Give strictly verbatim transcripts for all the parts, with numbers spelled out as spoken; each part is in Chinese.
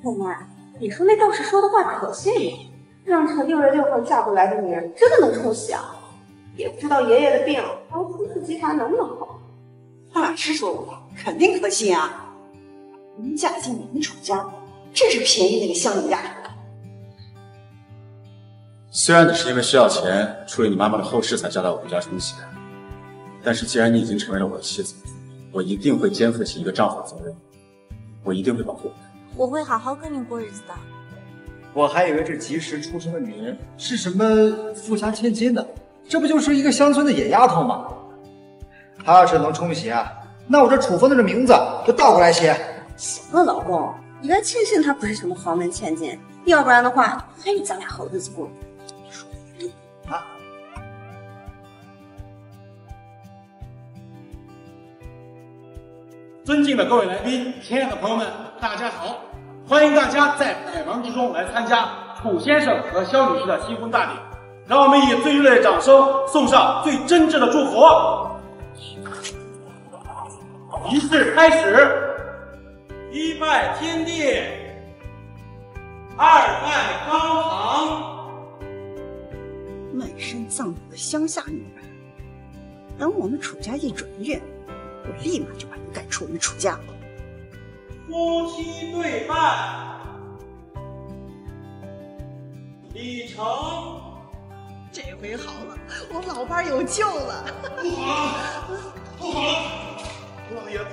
妹妹，你说那道士说的话可信吗？让陈六月六号嫁过来的女人真的能冲喜啊？也不知道爷爷的病，还有楚氏集团能不能好？ 大师说过，肯定可信啊！能嫁进我们楚家，真是便宜那个乡里丫头。 虽然你是因为需要钱处理你妈妈的后事才嫁到我们家冲喜的，但是既然你已经成为了我的妻子，我一定会肩负起一个丈夫的责任，我一定会保护你。 我会好好跟你过日子的。 我还以为这及时出生的女人是什么富家千金呢，这不就是一个乡村的野丫头吗？她要是能冲喜啊，那我这楚风的这名字就倒过来写。 行了，老公，你该庆幸她不是什么豪门千金，要不然的话，还有咱俩好日子过。 啊！ 尊敬的各位来宾，亲爱的朋友们，大家好！欢迎大家在百忙之中来参加楚先生和萧女士的新婚大礼。让我们以最热烈的掌声送上最真挚的祝福。仪式开始。一拜天地，二拜高堂。 满身藏骨的乡下女人，等我们楚家一转运，我立马就把你赶出我们楚家。 夫妻对拜，礼成。 这回好了，我老伴有救了。 不好了，不好了，老爷子！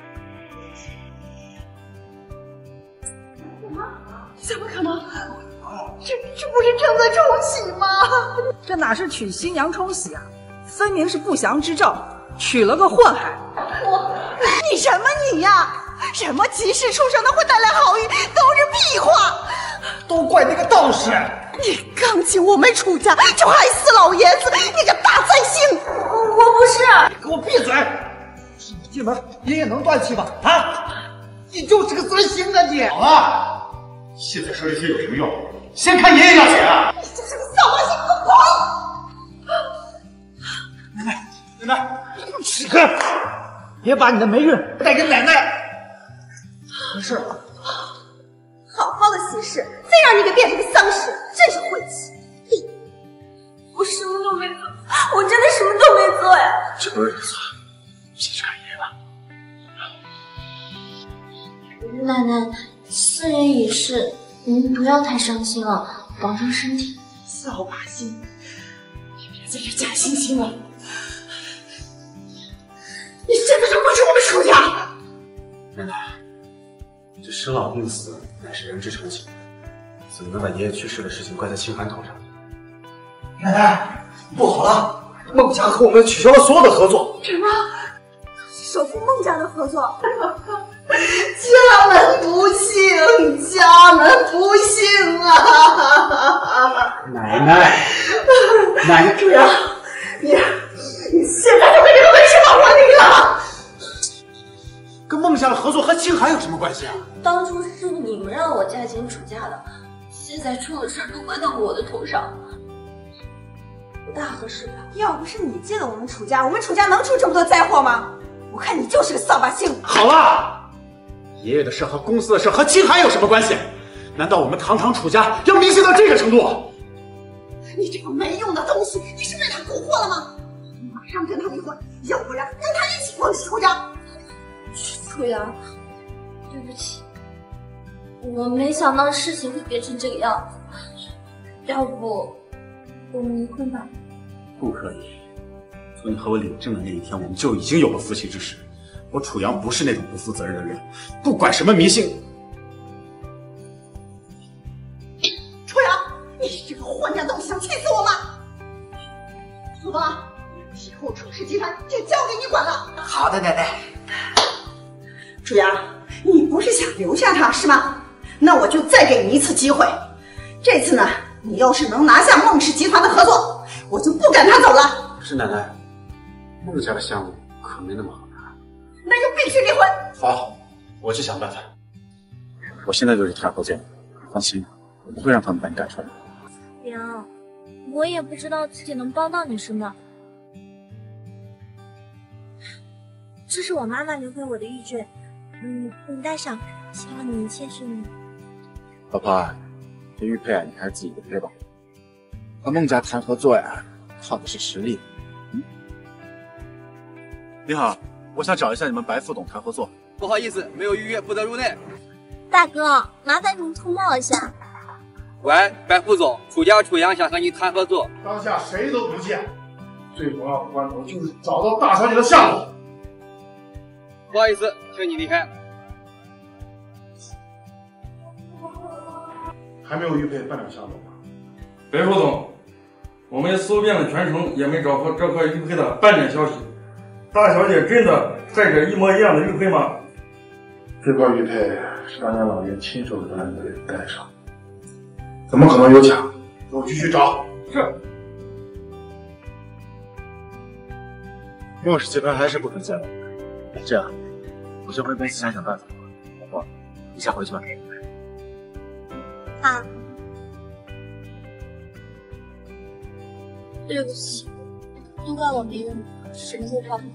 怎么可能？这这不是正在冲喜吗？ 这哪是娶新娘冲喜啊，分明是不祥之兆，娶了个祸害。 我，你什么你呀？什么吉时出生的会带来好运，都是屁话！ 都怪那个道士！ 你刚进我们楚家就害死老爷子，你个大灾星！ 我不是！ 给我闭嘴！一进门，爷爷能断气吗？啊！你就是个灾星啊你！ 好了，现在说这些有什么用？先看爷爷要钱啊！ 你就是个扫把星，给我滚！ 奶奶，奶奶，起开！别把你的霉运带给奶奶。没事。 好好的喜事，非让你给变成个丧事，真是晦气！嘿，我什么都没做，我真的什么都没做呀！ 这不是你的错，先去看爷爷吧。 奶奶，四人已逝，您不要太伤心了，保重身体。 扫把星，你别在这假惺惺了！你真的要滚出我们楚家！ 奶奶，这生老病死乃是人之常情，怎么能把爷爷去世的事情怪在清寒头上？ 奶奶，不好了，孟家和我们取消了所有的合作。 什么？首富孟家的合作？ 家门不幸，家门不幸啊！ 奶奶，奶奶， 主阳，你你现在就给这个为什么还你了？ 跟孟家的合作和清寒有什么关系啊？ 当初是你们让我嫁进楚家的，现在出了事都怪到我的头上，不大合适吧？ 要不是你进了我们楚家，我们楚家能出这么多灾祸吗？我看你就是个扫把星！ 好了，爷爷的事和公司的事和清寒有什么关系？难道我们堂堂楚家要迷信到这个程度？ 你这个没用的东西，你是被他蛊惑了吗？马上跟他离婚，要不然跟他一起滚楚家！ 楚阳，对不起，我没想到事情会变成这个样子。要不我们离婚吧？ 不可以。从你和我领证的那一天，我们就已经有了夫妻之实。我楚阳不是那种不负责任的人，不管什么迷信。 楚阳，你这个混账东西，想气死我吗？楚风，以后楚氏集团就交给你管了。 好的，奶奶。 楚阳，你不是想留下他是吗？那我就再给你一次机会。这次呢，你要是能拿下孟氏集团的合作，我就不赶他走了。 可是奶奶，孟家的项目可没那么好拿。 那就必须离婚。 好，我去想办法。我现在就去谈合作，放心，我不会让他们把你赶出来。 娘，我也不知道自己能帮到你什么。这是我妈妈留给我的玉坠，嗯，你带上，希望你一切顺利。 老婆，这玉佩啊，你还是自己留着吧。和孟家谈合作呀，靠的是实力。嗯。你好，我想找一下你们白副总谈合作。 不好意思，没有预约，不得入内。 大哥，麻烦您通报一下。 喂，白副总，楚家楚阳想和你谈合作。 当下谁都不见，最重要的关头就是找到大小姐的下落。 不好意思，请你离开。 还没有玉佩半点下落吗？ 白副总，我们搜遍了全城，也没找到这块玉佩的半点消息。大小姐真的带着一模一样的玉佩吗？ 这块玉佩是当年老爷亲手给俺们戴上，怎么可能有假？给我继续找。 是。 孟氏集团还是不肯见我。这样，我先回公司想想办法。老婆，你先回去吧。 啊，对不起，都怪我没用，什么都帮不了。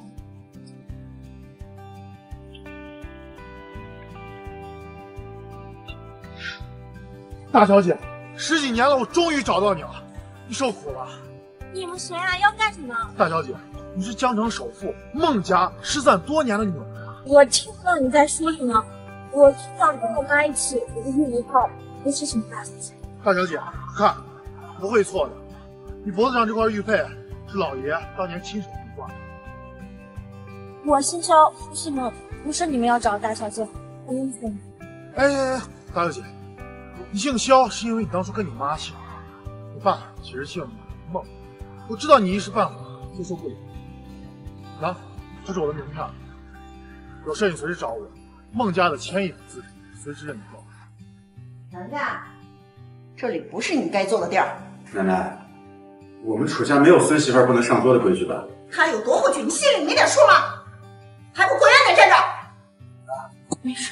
大小姐，十几年了，我终于找到你了，你受苦了。 你们谁啊？要干什么？ 大小姐，你是江城首富孟家失散多年的女儿啊！ 我听不到你在说什么。我是想跟我妈一起回去一块，不是什么大事情。 大小姐，看，不会错的。你脖子上这块玉佩是老爷当年亲手给挂的。 我姓肖，不是你们，不是你们要找的大小姐，我认错你。 哎哎哎，大小姐。你姓肖是因为你当初跟你妈姓，你爸其实姓孟。我知道你一时半会接受不了。啊，这是我的名片，有事你随时找我。孟家的千亿资产，随时任你报。 娘家，这里不是你该坐的地儿。 奶奶，我们楚家没有孙媳妇不能上桌的规矩吧？ 他有多不举，你心里没点数吗？还不滚远点站着！ 没事，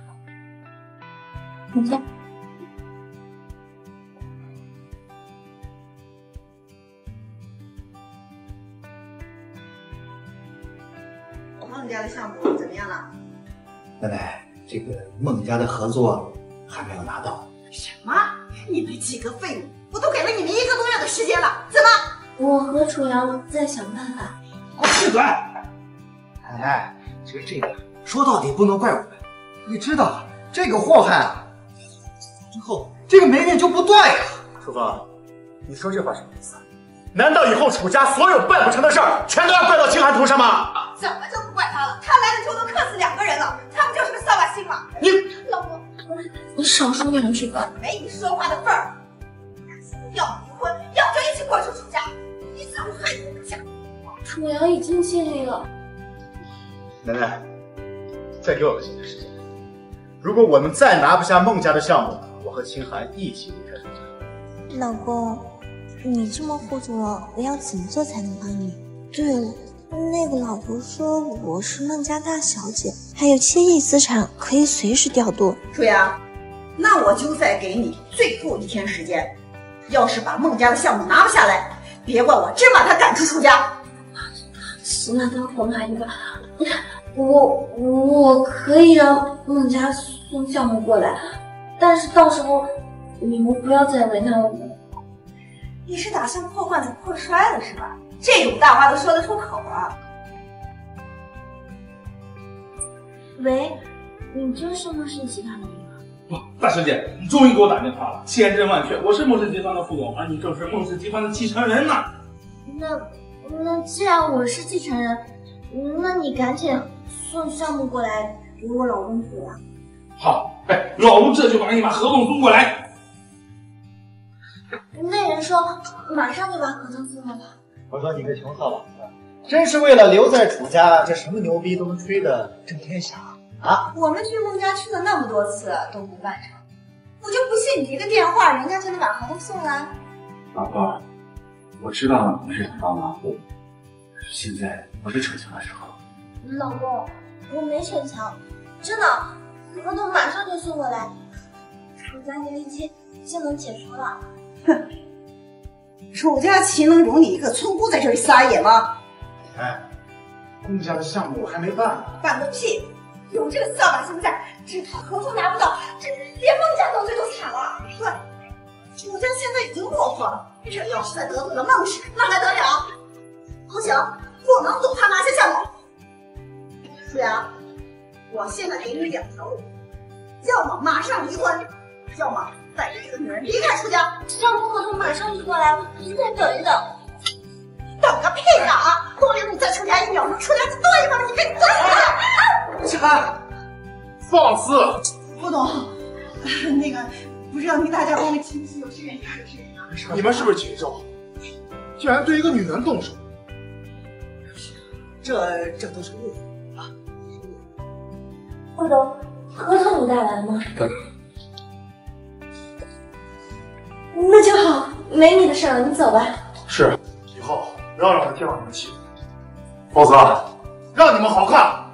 你先。 孟家的项目怎么样了？ 奶奶，这个孟家的合作还没有拿到。 什么？你们几个废物！我都给了你们一个多月的时间了，怎么？ 我和楚阳在想办法。 给我闭嘴！奶奶，这这个说到底不能怪我们。你知道这个祸害啊，之后这个霉运就不断呀。 楚风，你说这话什么意思？难道以后楚家所有办不成的事儿，全都要怪到清寒头上吗？ 怎么就不怪他了？他来了之后都克死两个人了，他不就是个扫把星吗？ 你老婆， 你少说两句吧。 没你说话的份儿。要离婚，要不就一起滚出楚家。你怎么还不嫁？ 楚阳已经尽力了。 奶奶，再给我个几天时间。如果我们再拿不下孟家的项目，我和清寒一起离开楚家。 老公，你这么护着我，我要怎么做才能帮你？对了，那个老头说我是孟家大小姐，还有千亿资产可以随时调度。 楚阳，那我就再给你最后一天时间，要是把孟家的项目拿不下来，别怪我真把他赶出楚家。 死马当活马医吧，我我可以让孟家送项目过来，但是到时候你们不要再为难我们。 你是打算破罐子破摔了是吧？这种大话都说得出口啊！ 喂，你真是孟氏集团的人吗？ 哇，大小姐，你终于给我打电话了，千真万确，我是孟氏集团的副总，而你正是孟氏集团的继承人呢。 那那既然我是继承人，那你赶紧送项目过来给我老公补啊！ 好，哎，老吴这就把你把合同送过来。 那人说马上就把合同送来了。 我说你个穷色老子，真是为了留在楚家，这什么牛逼都能吹得震天响啊！ 我们去孟家去了那么多次都不办成，我就不信你一个电话，人家就能把合同送来。 老婆，我知道你是想帮忙，可是现在不是逞强的时候。 老公，我没逞强，真的，合同马上就送过来，楚家的危机就能解除了。 哼，楚家岂能容你一个村姑在这里撒野吗？ 哎，孟家的项目我还没办呢。 办个屁！有这个扫把星在，只怕合同拿不到，这连孟家都最都惨了。 现在已经落魄了，这要是再得罪了孟氏，那还得了？不行，不能动他拿下项目。舒阳，我现在给你两条路，要么马上离婚，要么带着这个女人离开楚家。 项目合同马上就过来了，你再等一等。 等个屁呀！光留你在楚家一秒钟，楚家就多一分，你赶紧走开！ 季寒，放肆！ 副总，那个不知道您大家帮的亲戚有志愿者还是谁？ 你们是不是禽兽？居然对一个女人动手！ 这这都是误会啊！ 副总，合同你带来了吗？ 带来。 那就好，没你的事了，你走吧。 是，以后不要让他见到你们妻子，否则让你们好看。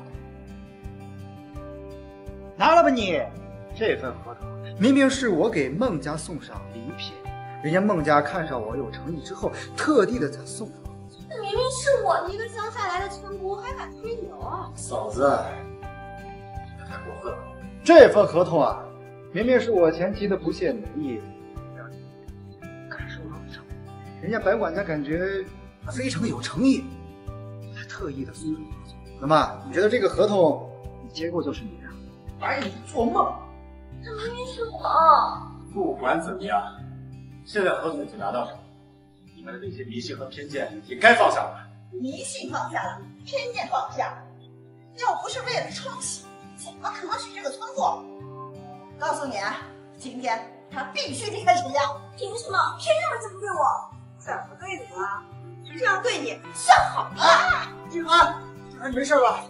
拿了吧你！这份合同明明是我给孟家送上礼品，人家孟家看上我有诚意之后，特地的才送上。 这明明是我一个乡下来的村姑，还敢吹牛啊！ 嫂子，你太过分了。 这份合同啊，明明是我前妻的不懈努力，让你感受到了成果。人家白管家感觉非常有诚意，才特意的送上合同。那么，你觉得这个合同你接过就是你的？ 白你做梦！ 这明明是我。 不管怎么样，现在合同已经拿到手，你们的那些迷信和偏见也该放下了。 迷信放下了，偏见放下了。要不是为了冲喜，怎么可能娶这个村妇？告诉你，今天他必须离开楚家。 凭什么？凭什么这么对我？ 怎么对你了？这样对你像好吗？ 静安，静安，你没事吧？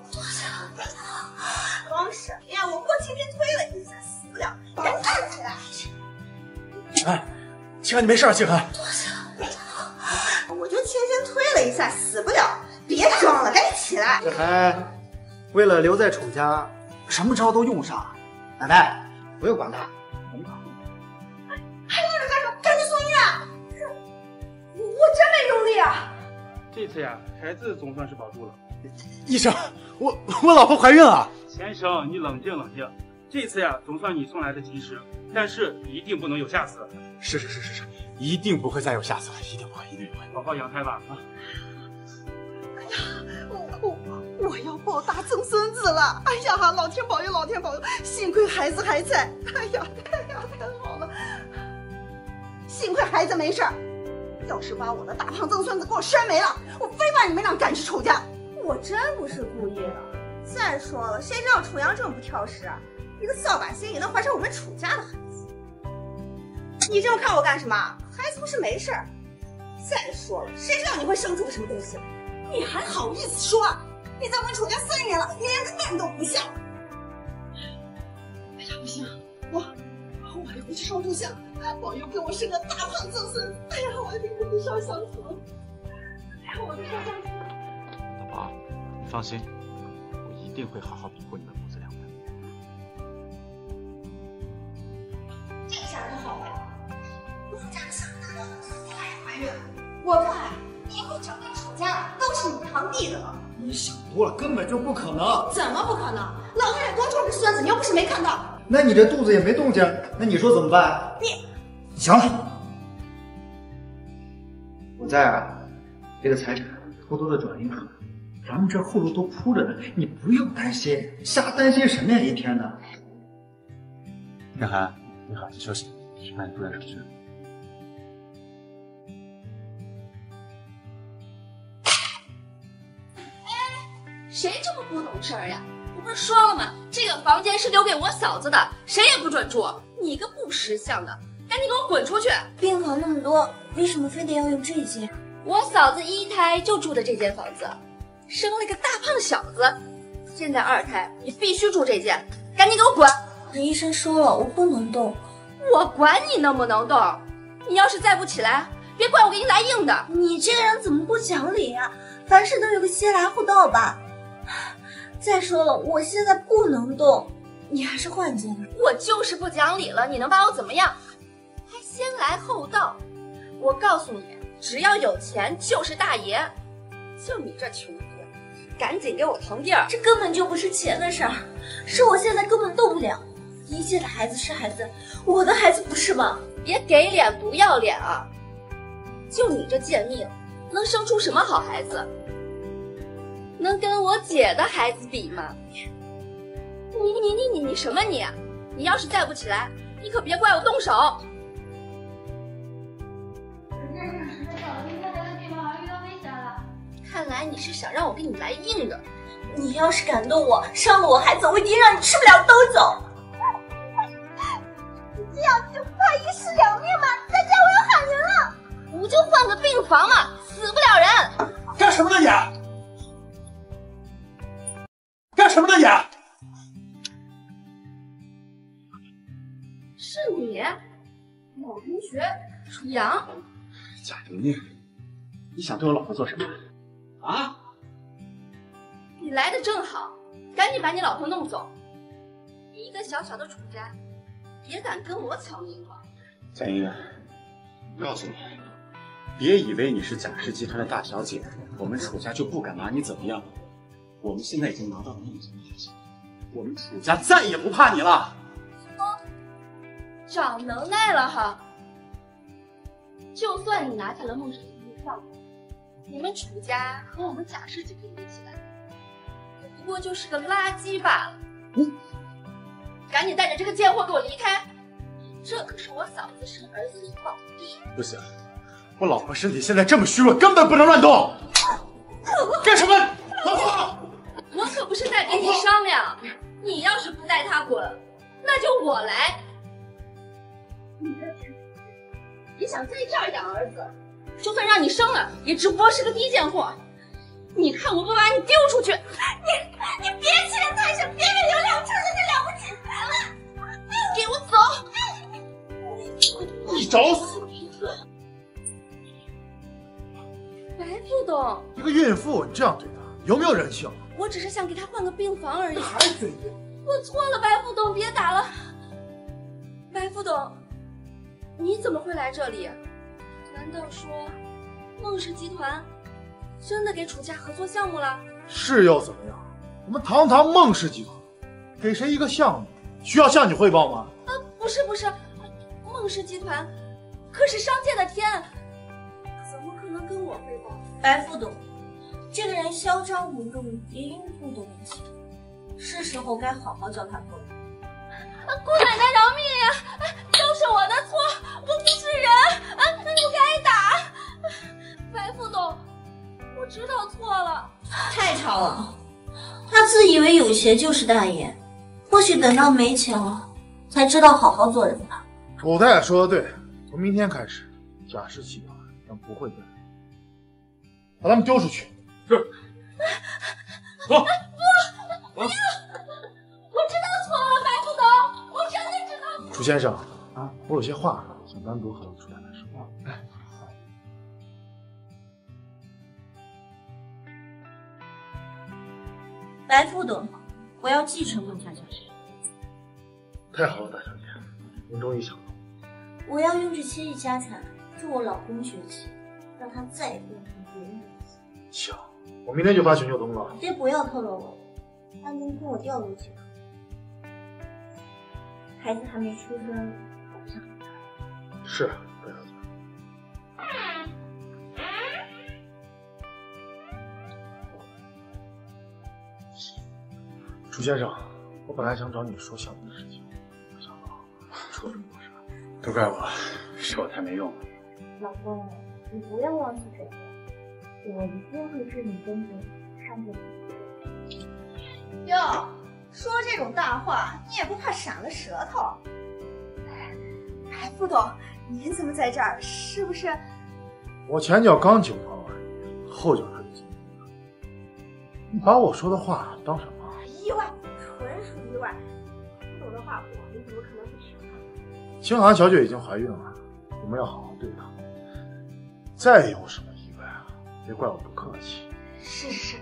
光是呀，我过轻轻推了一下，死不了，赶紧站起来！ 静安，静安，你没事吧？静安， 我就轻轻推了一下，死不了，别装了，赶紧起来！ 这还为了留在楚家，什么招都用上。奶奶，不用管他，我们搞定。 还愣着干什么？赶紧送医院！我我真没用力啊！ 这次呀，孩子总算是保住了。 医生，我我老婆怀孕了。 先生，你冷静冷静。这次呀，总算你送来的及时，但是一定不能有下次。 是是是是是，一定不会再有下次了，一定不会，一定不会。 好好养胎吧啊！ 哎呀，我我我要抱大曾孙子了！哎呀，老天保佑，老天保佑！幸亏孩子还在。哎呀，太呀太好了！幸亏孩子没事儿，要是把我的大胖曾孙子给我摔没了，我非把你们俩赶去楚家！ 我真不是故意的。再说了，谁知道楚阳这么不挑食啊？一个扫把星也能怀上我们楚家的孩子。你这么看我干什么？孩子不是没事儿。再说了，谁知道你会生出个什么东西来？ 你还好意思说？你在我们楚家三年了，你连个蛋都不像。哎呀，不行，我我得回去烧柱香，保佑给我生个大胖曾孙。哎呀，我得给你烧香死了。哎呀，我的烧香死了。 老婆，你放心，我一定会好好保护你们母子俩的。 这下可好了，我楚家的小大哥她也怀孕了。我看以后整个楚家都是你堂弟的了。 你想多了，根本就不可能。 怎么不可能？老太太多重个孙子，你又不是没看到。 那你这肚子也没动静，那你说怎么办？ 你行了，我再啊，这个财产偷偷的转移出来，咱们这后路都铺着呢，你不用担心，瞎担心什么呀？一天的。 天寒，你好好休息，吃饭注意点吃。 谁这么不懂事儿呀？我不是说了吗？这个房间是留给我嫂子的，谁也不准住。你个不识相的，赶紧给我滚出去！ 病房那么多，为什么非得要用这间？ 我嫂子一胎就住的这间房子，生了个大胖小子，现在二胎你必须住这间，赶紧给我滚！ 医生说了，我不能动。 我管你能不能动，你要是再不起来，别怪我给你来硬的。 你这个人怎么不讲理呀？凡事都有个先来后到吧。再说了，我现在不能动，你还是换间吧。 我就是不讲理了，你能把我怎么样？还先来后到。我告诉你，只要有钱就是大爷。就你这穷鬼，赶紧给我腾地儿！ 这根本就不是钱的事儿，是我现在根本动不了。 一届的孩子是孩子，我的孩子不是吗？别给脸不要脸啊！就你这贱命，能生出什么好孩子？能跟我姐的孩子比吗？你你你你你什么你？你要是再不起来，你可别怪我动手。看来你是想让我跟你来硬的。你要是敢动我，伤了我孩子，我一定让你吃不了兜走。 你这样就不怕一尸两命吗？在家我要喊人了。 不就换个病房嘛，死不了人。 干什么呢你？干什么呢你？ 是你，老同学楚阳。 贾玲玲，你想对我老婆做什么？啊？ 你来的正好，赶紧把你老婆弄走。你一个小小的楚家，也敢跟我抢名堂？ 贾莹莹，我告诉你，别以为你是贾氏集团的大小姐，我们楚家就不敢拿你怎么样。我们现在已经拿到了梦想的消息，我们楚家再也不怕你了。 长能耐了哈！就算你拿下了梦氏集团的项目，你们楚家和我们贾氏集团比起来，不过就是个垃圾罢了。 嗯， 赶紧带着这个贱货给我离开！这可是我嫂子生儿子的宝地。 不行，我老婆身体现在这么虚弱，根本不能乱动。干什么？老婆！ 我可不是在跟你商量，你要是不带她滚，那就我来。你你想在这儿养儿子，就算让你生了，也只不过是个低贱货。你看我不把你丢出去！ 你你别欺人太甚，别给刘亮趁人家了不起来了！ 给我走！ 你找死！ 白副董， 一个孕妇你这样对她，有没有人性？ 我只是想给她换个病房而已。 还嘴硬！ 我错了，白副董，别打了。白副董，你怎么会来这里？难道说孟氏集团真的给楚家合作项目了？ 是又怎么样？我们堂堂孟氏集团给谁一个项目，需要向你汇报吗？ 啊，不是不是，孟氏集团可是商界的天，怎么可能跟我汇报？ 白副董，这个人嚣张无度，连孕妇都能欺负，是时候该好好教他做人。 姑奶奶饶命呀！都是我的错，我不是人，啊，不该打。白副董，我知道错了。 太吵了，他自以为有钱就是大爷，或许等到没钱了，才知道好好做人吧。 楚太太说的对，从明天开始，贾氏集团将不会再来，把他们丢出去。 是。走。 不，不要！我知道错了，白副董，我真的知道。 楚先生啊，我有些话想单独和楚太太说。哎。 白副董，我要继承孟家家事。 太好了，大小姐，您终于想到。 我要用这千亿家产助我老公崛起，让他再也不能跟别人联系。 行，我明天就发全球通了。 别不要透露我，他能跟我调入集团。孩子还没出生，我不想让他。 是，大小姐。楚先生，我本来想找你说项目的事情，没想到出了这么多事。 都怪我，是我太没用了。 老公，你不要忘记这个，我一定会治你真正伤着你。 哟，说这种大话，你也不怕闪了舌头？哎，副董，您怎么在这儿？是不是？ 我前脚刚警告完你，后脚他就进来了。你把我说的话当什么？ 意外，纯属意外。副董的话，我们怎么可能不听啊？ 清寒小姐已经怀孕了，我们要好好对她。再有什么意外啊，别怪我不客气。 是是。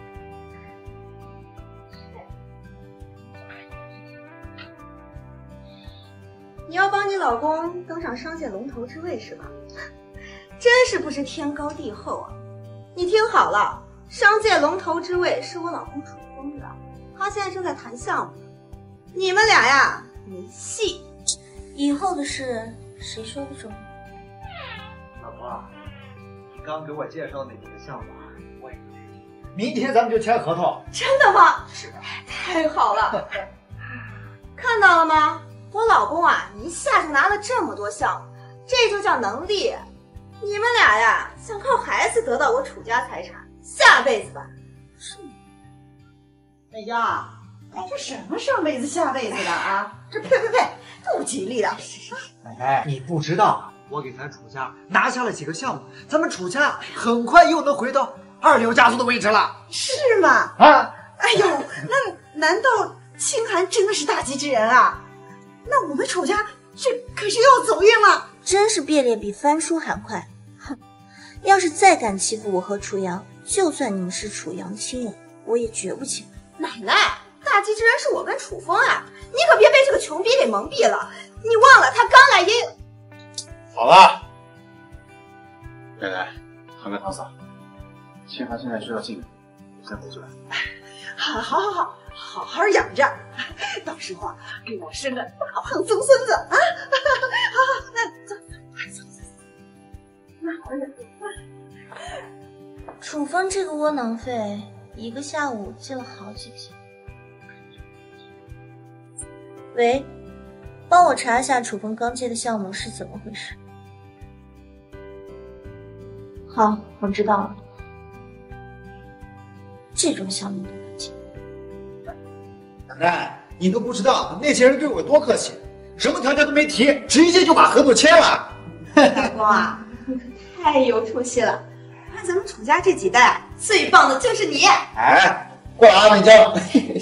你要帮你老公登上商界龙头之位是吧？真是不知天高地厚啊！你听好了，商界龙头之位是我老公楚风的，他现在正在谈项目，你们俩呀没戏。 以后的事谁说得准？ 老婆，你刚给我介绍那几个项目，我也明天咱们就签合同。 真的吗？是，太好了。看到了吗？我老公啊，一下就拿了这么多项目，这就叫能力。你们俩呀，想靠孩子得到我楚家财产，下辈子吧。是吗？ 美娇啊，哎，这什么上辈子下辈子的啊？这呸呸呸，不吉利的。 奶奶，你不知道，我给咱楚家拿下了几个项目，咱们楚家很快又能回到二流家族的位置了。 是吗？ 啊！ 哎呦，那难道清寒真的是大吉之人啊？那我们楚家这可是要走运了。 真是变脸比翻书还快。哼，要是再敢欺负我和楚阳，就算你们是楚阳亲人，我也绝不轻。 奶奶，大吉之人是我跟楚风啊，你可别被这个穷逼给蒙蔽了。你忘了他刚来也…… 好了，奶奶，堂哥堂嫂，清寒现在需要静养，我先回去了。 好，好，好，好，好好养着，到时候啊，给我生个大胖曾孙子啊！好好，那走，走，走，那好点。 楚风这个窝囊废，一个下午接了好几个项目。喂，帮我查一下楚风刚接的项目是怎么回事。好，我知道了。这种项目都敢接。 奶奶，你都不知道那些人对我多客气，什么条件都没提，直接就把合同签了。 老公啊，你可太有出息了！看咱们楚家这几代，最棒的就是你。 哎，过来啊，美娇。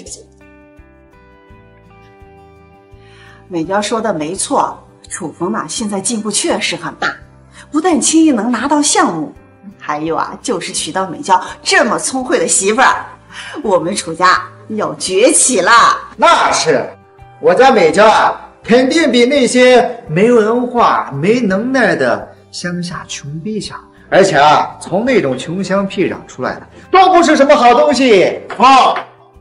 美娇说的没错，楚风啊，现在进步确实很大，不但轻易能拿到项目，还有啊，就是娶到美娇这么聪慧的媳妇儿，我们楚家要崛起了。 那是，我家美娇啊，肯定比那些没文化、没能耐的乡下穷逼强。而且啊，从那种穷乡僻壤出来的，都不是什么好东西。 放，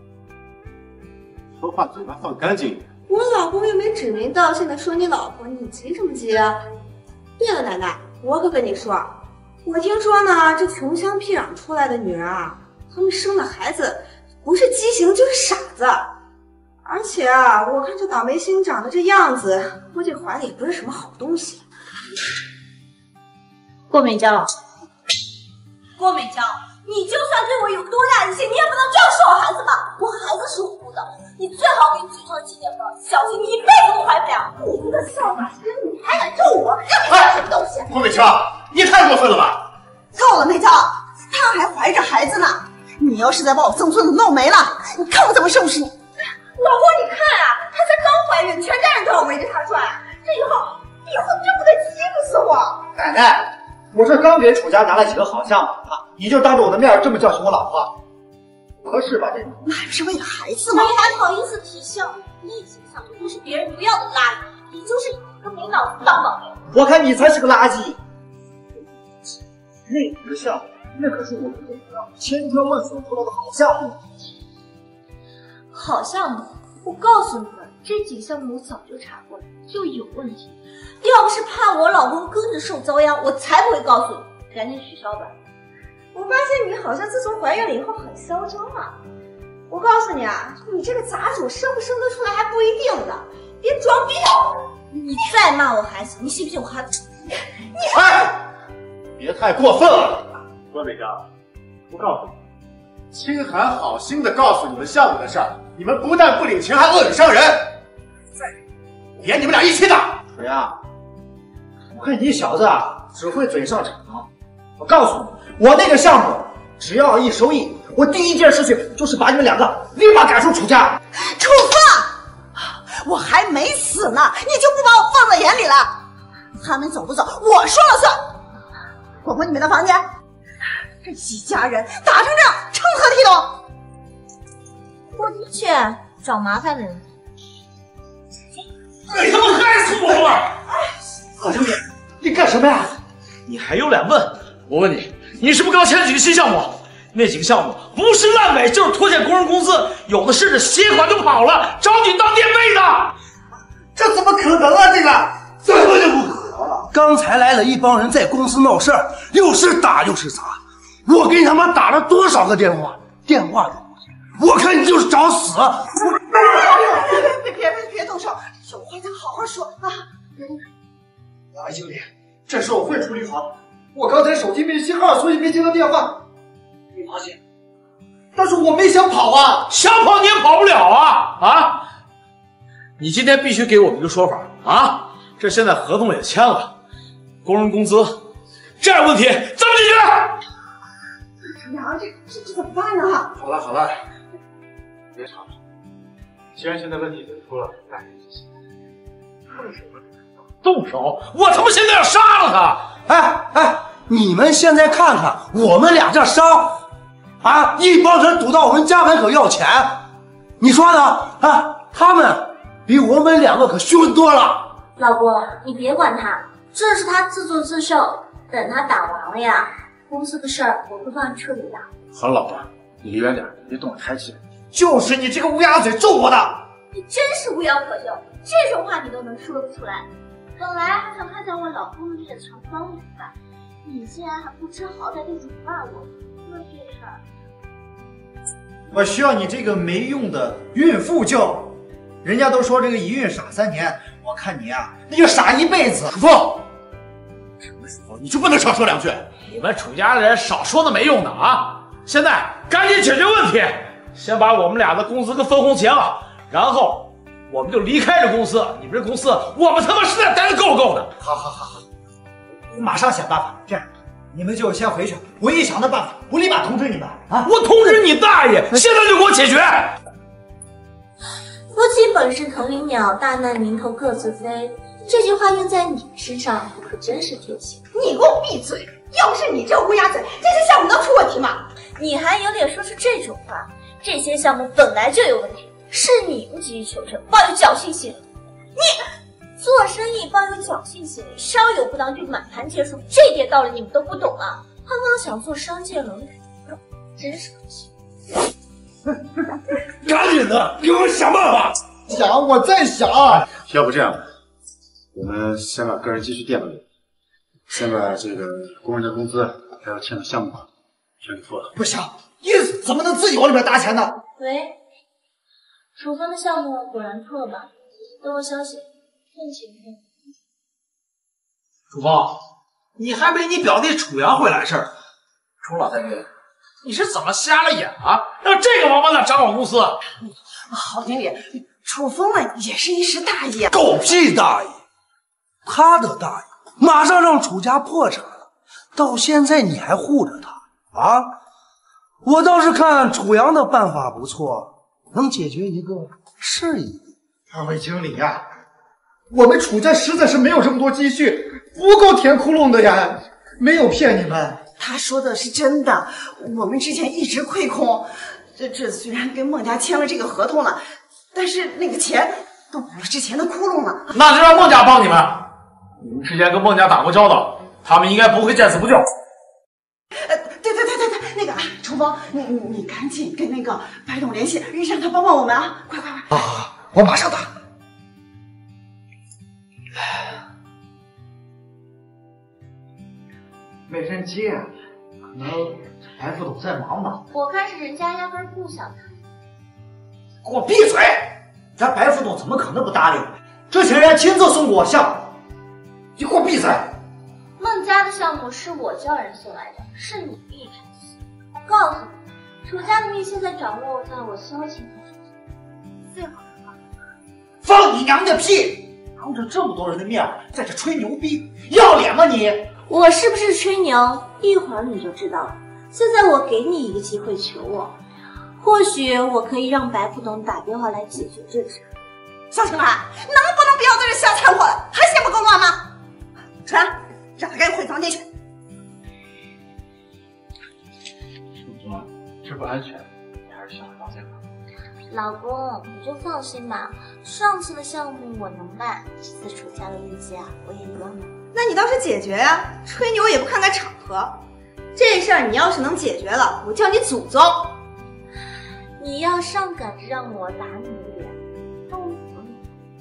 说话嘴巴放干净一点。 我老公又没指名道姓的说你老婆，你急什么急啊？对了，奶奶，我可跟你说，我听说呢，这穷乡僻壤出来的女人啊，她们生的孩子不是畸形就是傻子。而且啊，我看这倒霉星长得这样子，估计怀里也不是什么好东西。 郭美娇， 郭美娇，你就算对我有多大的心，你也不能这样说我孩子吧？我孩子是无辜的，你最好给剧团纪念包，小心你一辈子都怀不了。你这个扫把星，你还敢咒我？让你干什么东西？ 郭美娇，你太过分了吧！ 够了，美娇，她还怀着孩子呢，你要是再把我曾孙子弄没了，你看我怎么收拾你！ 老公，你看啊，她才刚怀孕，全家人都要围着她转，这以后以后真不得欺负死我！ 奶奶。我这刚给楚家拿了几个好项目啊，你就当着我的面这么教训我老婆，不合适吧？这那还不是为了孩子吗？ 你还好意思提项目？那些项目都是别人不要的垃圾，你就是一个没脑子当宝贝。 我看你才是个垃圾。那几个项目，那可是我们总要千挑万选出来的好项目。 好项目，我告诉你们，这几个项目我早就查过了，就有问题。要不是怕我老公跟着受遭殃，我才不会告诉你，赶紧取消吧。 我发现你好像自从怀孕了以后很嚣张啊！我告诉你啊，你这个杂种生不生得出来还不一定呢，别装逼啊！ 你再骂我孩子，你信不信我还…… 你哎，别太过分了！郭美娇，我告诉你，清寒好心的告诉你们项目的事儿，你们不但不领情，还恶语伤人。再连你们俩一起打！ 楚阳，我看你小子啊，只会嘴上逞能。我告诉你，我那个项目只要一收益，我第一件事情就是把你们两个立马赶出楚家。 楚风，我还没死呢，你就不把我放在眼里了？他们走不走，我说了算。滚回你们的房间！这一家人打成这样，成何体统？ 我的确找麻烦的人。 你他妈害死我了！ 郝小姐，你干什么呀？ 你还有脸问？我问你，你是不是刚签了几个新项目？那几个项目不是烂尾就是拖欠工人工资，有的甚至携款就跑了，找你当垫背的。 的，怎么就不可能了？刚才来了一帮人在公司闹事儿，又是打又是砸，我给他妈打了多少个电话，电话都不接，我看你就是找死！ 别别别别别动手，有话咱好好说啊！ 两位经理，这事我会处理好。我刚才手机没信号，所以没接到电话。没发现，但是我没想跑啊！ 想跑你也跑不了啊！啊！你今天必须给我们一个说法啊！这现在合同也签了，工人工资这样问题怎么解决？ 楚阳，这这这怎么办呢？ 好了好了，别吵了。既然现在问题解出了，大家一起动手吧。动手！我他妈现在要杀了他！ 哎哎，你们现在看看，我们俩这伤啊，一帮人堵到我们家门口要钱，你说呢？啊，他们比我们两个可凶多了。 老公，你别管他，这是他自作自受。等他打完了呀，公司的事儿我会帮你处理的。 好了，老婆，你离远点，别动我胎气。 就是你这个乌鸦嘴咒我的！ 你真是无药可救，这种话你都能说得出来。本来还想看看我老公的这场方脸的，你竟然还不知好歹地辱骂我，那这事儿…… 我需要你这个没用的孕妇救。人家都说这个一孕傻三年，我看你啊，那就傻一辈子。 楚风，什么楚风，你就不能少说两句？你们楚家的人少说那没用的啊！现在赶紧解决问题，先把我们俩的工资跟分红结了，然后我们就离开这公司。你们这公司，我们他妈实在待得够够的。 好好好好，我马上想办法。这样，你们就先回去，我一想到办法，我立马通知你们啊！ 我通知你大爷！现在就给我解决！ 夫妻本是同林鸟，大难临头各自飞。这句话用在你身上可真是贴切。 你给我闭嘴！要不是你这乌鸦嘴，这些项目能出问题吗？ 你还有脸说出这种话？这些项目本来就有问题，是你不急于求成，抱有侥幸心理。你做生意抱有侥幸心理，稍有不当就满盘皆输，这点道理你们都不懂啊！刚刚想做商界龙头，真是可惜。 赶紧的，给我想办法！ 想，我在想。 要不这样，我们先把个人积蓄垫了垫，先把这个工人的工资还有欠的项目全给付了。 不行，你怎么能自己往里面搭钱呢？ 喂，楚风的项目果然出了吧？等我消息，聘请你。 楚风，你还没你表弟楚阳会来事儿。楚老太君，你是怎么瞎了眼啊？让这个王八蛋掌管公司？ 郝经理，楚风呢也是一时大意啊。 狗屁大意！他的大意马上让楚家破产了，到现在你还护着他啊？我倒是看楚阳的办法不错，能解决一个是一个。 二位经理呀、啊，我们楚家实在是没有这么多积蓄，不够填窟窿的呀，没有骗你们。 他说的是真的，我们之前一直亏空，这这虽然跟孟家签了这个合同了，但是那个钱都补了之前的窟窿了。 那就让孟家帮你们，你们之前跟孟家打过交道，他们应该不会见死不救。 呃，对对对对对，那个啊，楚风，你你你赶紧跟那个白董联系，让他帮帮我们啊！快快快！ 啊，我马上打。没人接，可能白副总在忙吧。 我看是人家压根不想谈。 给我闭嘴！咱白副总怎么可能不搭理我？之前人家亲自送过我项目，你给我闭嘴！ 孟家的项目是我叫人送来的，是你一直死。我告诉你，楚家的命现在掌握在我萧晴的手上。最好的方法， 放你娘的屁！当着这么多人的面在这吹牛逼，要脸吗你？ 我是不是吹牛？一会儿你就知道了。现在我给你一个机会求我，或许我可以让白副总打电话来解决这事。 萧晴兰，能不能不要在这瞎掺和了？还嫌不够乱吗？楚阳，让他赶紧回房间去。 楚总，这不安全，你还是想房间吧。 老公，你就放心吧，上次的项目我能办，这次楚家的危机啊，我也有你。 那你倒是解决呀、啊，吹牛也不看看场合。这事儿你要是能解决了，我叫你祖宗。 你要上赶着让我打你的脸，都服你。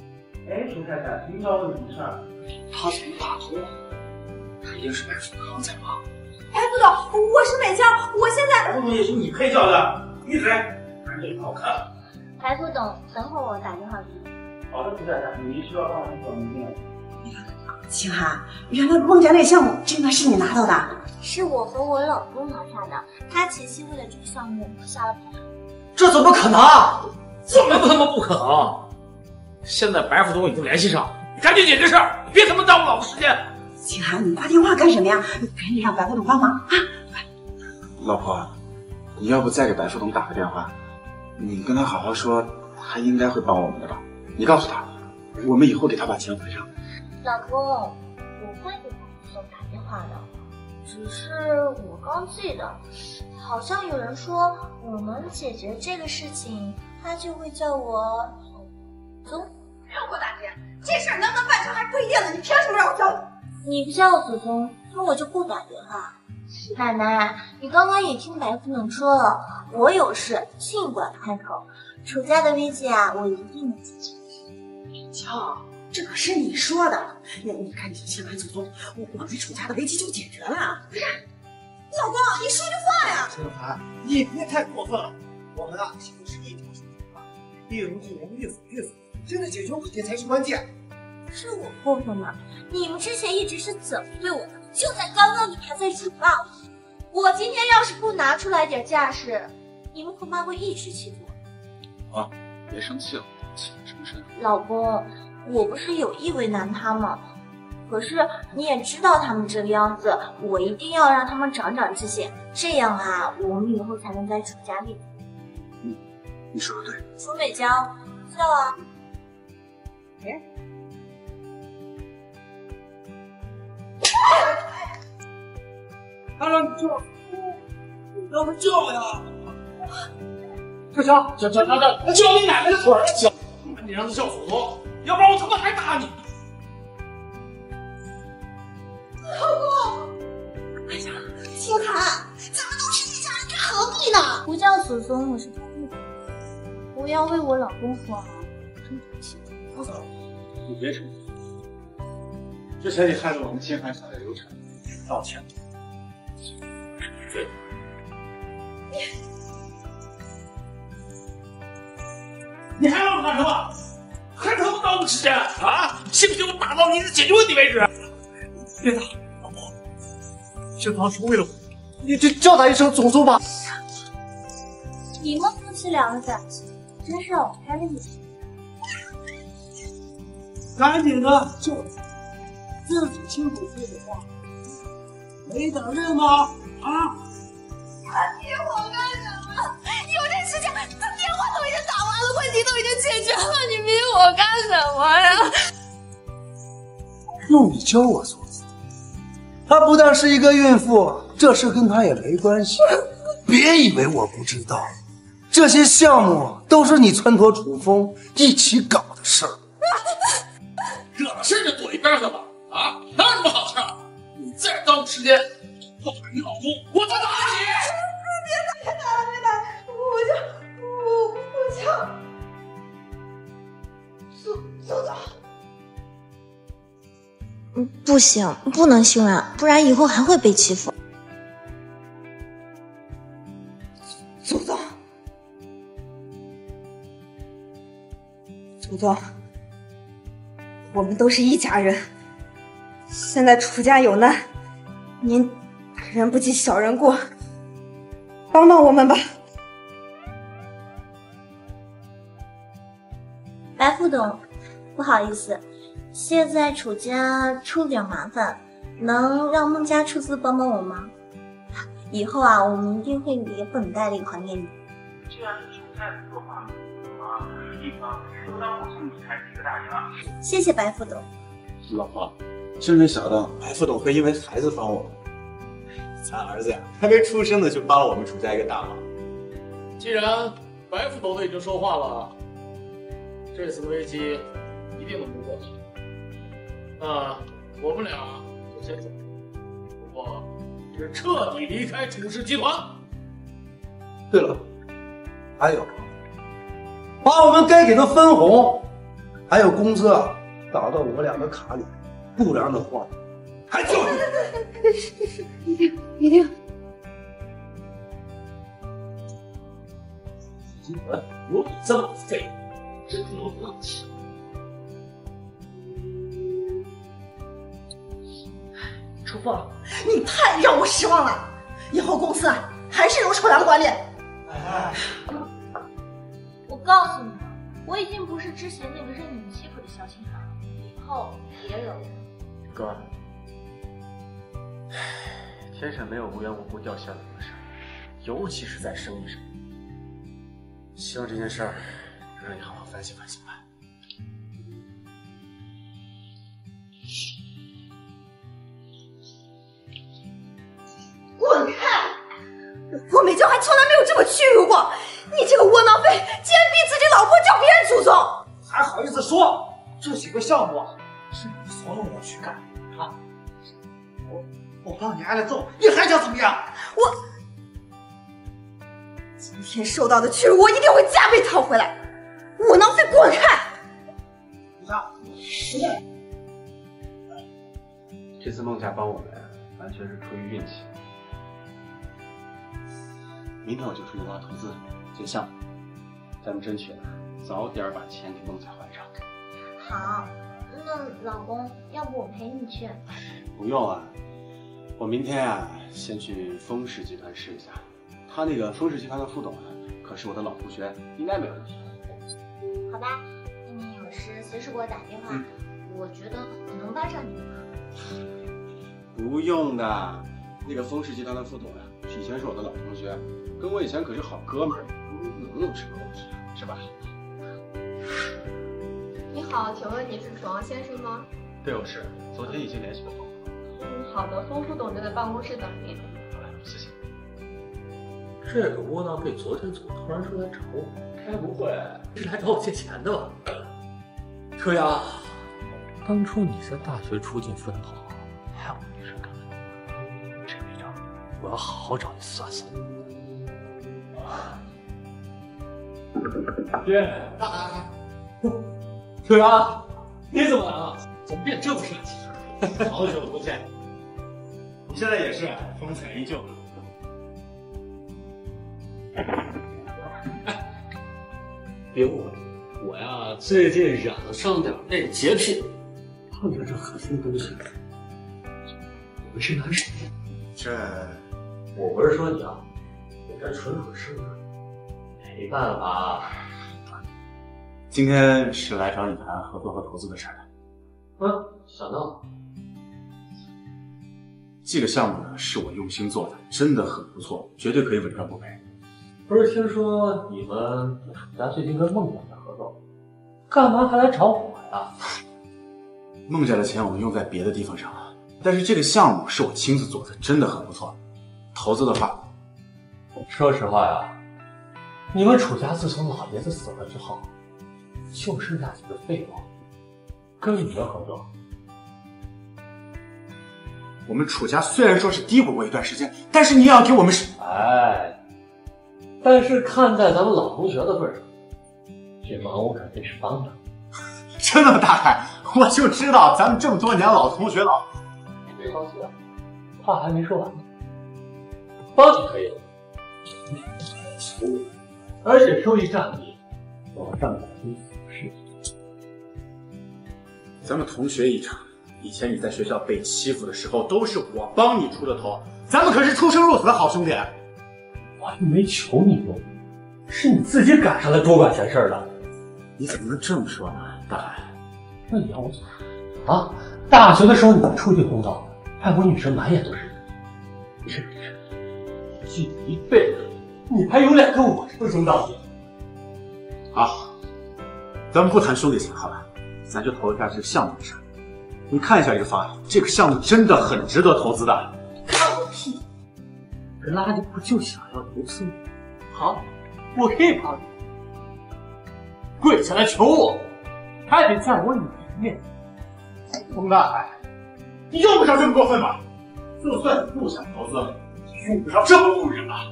哎，熊太太，您找我有什么事儿？ 他怎么打通了？肯定是白富康在忙。 白副总，我是美娇，我现在…… 白副总也是你配叫的，闭嘴，看这个好看。 白副总，等会儿我打电话给你。 好的，熊太太，你需要帮我找明天。 清寒，原来孟家那项目真的是你拿到的？ 是我和我老公拿下的，他前期为了这个项目下了赔偿。 这怎么可能？怎么他妈不可能？现在白副总已经联系上，你赶紧解决事儿，别他妈耽误老子时间。 清寒，你挂电话干什么呀？你赶紧让白副总帮忙啊！ 老婆，你要不再给白副总打个电话，你跟他好好说，他应该会帮我们的吧？你告诉他，我们以后给他把钱还上。 老公，我会给白副总打电话的，只是我刚记得，好像有人说我们解决这个事情，他就会叫我祖宗。 不用给我打电，这事儿能不能办成还不一定呢，你凭什么让我叫你？ 你不叫我祖宗，那我就不打电话。奶奶，你刚刚也听白副总说了，我有事尽管开口，楚家的危机啊，我一定能解决。 瞧，这可是你说的，你你赶紧清寒祖宗，我我们楚家的危机就解决了。不是， 老公，你说句话呀！ 清寒，你别太过分了，我们啊现在是一条出发，一荣俱荣，一损俱损，现在解决问题才是关键。 是我过分吗？你们之前一直是怎么对我的？就在刚刚，你还在辱骂我。我今天要是不拿出来点架势，你们恐怕会一直欺负我。 啊，别生气了，起什么身？ 老公，我不是有意为难他吗？可是你也知道他们这个样子，我一定要让他们长长记性，这样啊，我们以后才能在楚家立足。 嗯，你说的对。 楚美娇，知道啊？ 哎。 他让你叫，让他叫呀！小强，叫叫叫叫，叫你奶奶的腿儿叫！你让他叫祖宗，要不然我他妈还打你！ 老公，哎呀，清寒，咱们都是一家人，这何必呢？ 不叫祖宗，我是白副总，我要为我老公说啊，争取气。 副总，你别生气。之前你害得我们清寒差点流产，道歉。 你你还要干什么？还他妈耽误时间啊！信不信我打到你解决问题为止？别打，老婆，这当初为了我，你就叫他一声祖宗吧。 你们夫妻两个在一起，真是让我开了眼。 赶紧的，就自己清楚自己的话，没点认吗？啊！ 你我干什么？有这事情，这电话都已经打完了，问题都已经解决了，你逼我干什么呀？ 用你教我做事。她不但是一个孕妇，这事跟她也没关系。别以为我不知道，这些项目都是你撺掇楚风一起搞的事儿。 惹了事就躲一边去吧！啊，哪有什么好事儿？你再耽误时间，我打你老公，我再打你！ 别打，别打了，别打！我就我我就祖祖宗。 嗯，不行，不能心软，不然以后还会被欺负。 祖宗，祖宗，我们都是一家人。现在楚家有难，您大人不计小人过，帮帮我们吧。 白副总，不好意思，现在楚家出了点麻烦，能让孟家出资帮帮我吗？以后啊，我们一定会连本带利还给你。 既然是楚太太说话，啊，这个地方就当我送你才是一个大人了。 谢谢白副总。 老婆，真没想到白副总会因为孩子帮我们。 咱儿子呀，还没出生呢，就帮了我们楚家一个大忙。 既然白副总都已经说话了，这次的危机一定能过去。那我们俩就先走，不过是彻底离开楚氏集团。 对了，还有，把我们该给的分红，还有工资啊， 打到我俩的卡里，不然的话，还救你！ 一定一定。 你们有你这么废，真有问题。 楚风，你太让我失望了，以后公司啊还是由楚阳管理。 哎， 我告诉你，我已经不是之前那个任你们欺负的小青孩了，以后别惹我。 哥，天上没有无缘无故掉馅饼的事，尤其是在生意上。希望这件事儿能让你好好反省反省吧。 滚开！我美娇还从来没有这么屈辱过！你这个窝囊废，竟然逼自己老婆叫别人祖宗！ 还好意思说这几个项目是你怂恿我去干啊？我我帮你挨了揍，你还想怎么样？ 我今天受到的屈辱，我一定会加倍讨回来！窝囊废，滚开！ 这次孟家帮我们，完全是出于运气。明天我就出去挖投资建项目，咱们争取了早点把钱给孟家还上。 好，那老公，要不我陪你去？ 不用啊，我明天啊先去丰氏集团试一下，他那个丰氏集团的副董啊，可是我的老同学，应该没问题。 好吧，那你有事随时给我打电话， 嗯、 我觉得我能帮上你的忙。 不用的，那个丰氏集团的副董啊，以前是我的老同学，跟我以前可是好哥们儿，能有什么问题啊？是吧？ 你好，请问你是楚阳先生吗？ 对，我是，昨天已经联系过。 嗯，好的，丰副董就在办公室等你。 好嘞，谢谢。 这个窝囊废昨天怎么突然说来找我？该不会是来找我借钱的吧？车阳，当初你在大学出尽风头，害我女神跟了你，这笔账我要好好找你算算。爹，车阳，你怎么来了？怎么变这么帅气？ 好久不见，你现在也是风采依旧。 别误会，我呀最近染了上点那个洁癖，碰着这恶心的东西，我浑身难受。 这， 我不是说你啊，我这纯属是没办法。 今天是来找你谈合作和投资的事儿的。 嗯，想到了。 这个项目呢，是我用心做的，真的很不错，绝对可以稳赚不赔。 不是听说你们楚家最近跟孟家在合作，干嘛还来找我呀？ 孟家的钱我们用在别的地方上了，但是这个项目是我亲自做的，真的很不错。投资的话， 说实话呀，你们楚家自从老爷子死了之后，就剩下几个废物，跟你们合作。 我们楚家虽然说是低谷过一段时间，但是你也要给我们是…… 哎。但是看在咱们老同学的份上，这忙我肯定是帮的。 真的吗，大海？我就知道咱们这么多年老同学了。 你别着急啊，话还没说完呢。帮你可以了，而且收益占比往上百分之五十。 咱们同学一场，以前你在学校被欺负的时候，都是我帮你出的头，咱们可是出生入死的好兄弟。 我又没求你用，是你自己赶上来多管闲事的。 你怎么能这么说呢，大海？ 那你要我怎么啊？大学的时候你出去轰动，害我女神满眼都是你，是不是？记一辈子，你还有脸跟我称兄道弟？ 好，咱们不谈兄弟情，好吧？咱就投一下这个项目的事。你看一下这个方案，这个项目真的很值得投资的。 看我屁！这垃圾不就想要投资吗？好，我可以帮你。跪下来求我，还得在我女人面前。 冯大海，你用不着这么过分吧？就算你不想投资，也用不着这么侮辱人吧？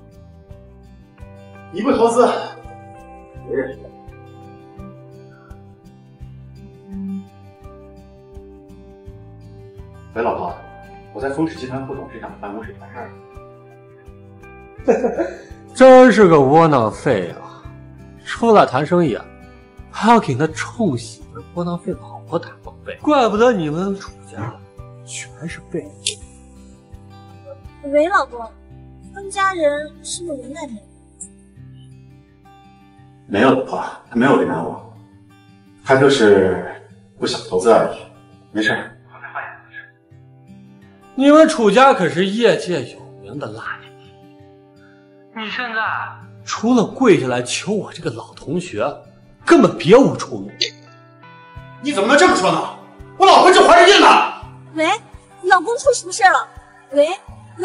你不投资，别人喂，老婆，我在丰氏集团副董事长办公室谈事儿。 真是个窝囊废啊！出来谈生意啊，还要给那臭媳妇窝囊废老婆谈报备，怪不得你们楚家全是废物。 喂，老公，分家人是不是为难你？ 没有，老婆，他没有为难我，他就是不想投资而已，没事。 你们楚家可是业界有名的垃圾题，你现在除了跪下来求我这个老同学，根本别无出路。 你怎么能这么说呢？我老婆就怀着孕呢。 喂，老公出什么事了？喂喂，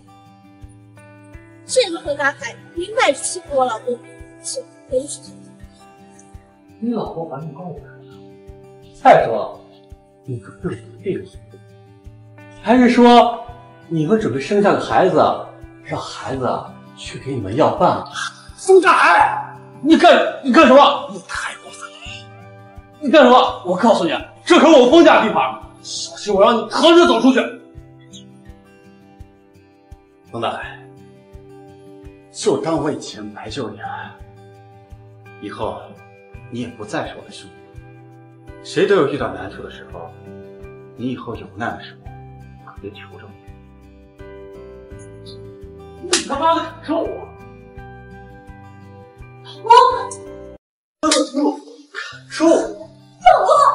这个混蛋还明摆着欺负我老公，是没事。 你老婆怀孕关我什么？再说，你准备这个还是说你们准备生下个孩子，让孩子去给你们要饭？ 封大海， 你干你干什么？ 你太过分了！ 你干什么？我告诉你，这可是我封家地盘，小心我让你横着走出去！ 封大海，就当我以前白救你了，以后你也不再是我的兄弟。谁都有遇到难处的时候，你以后有难的时候可别求着我。 你他妈的敢咒我！ 我说我老公，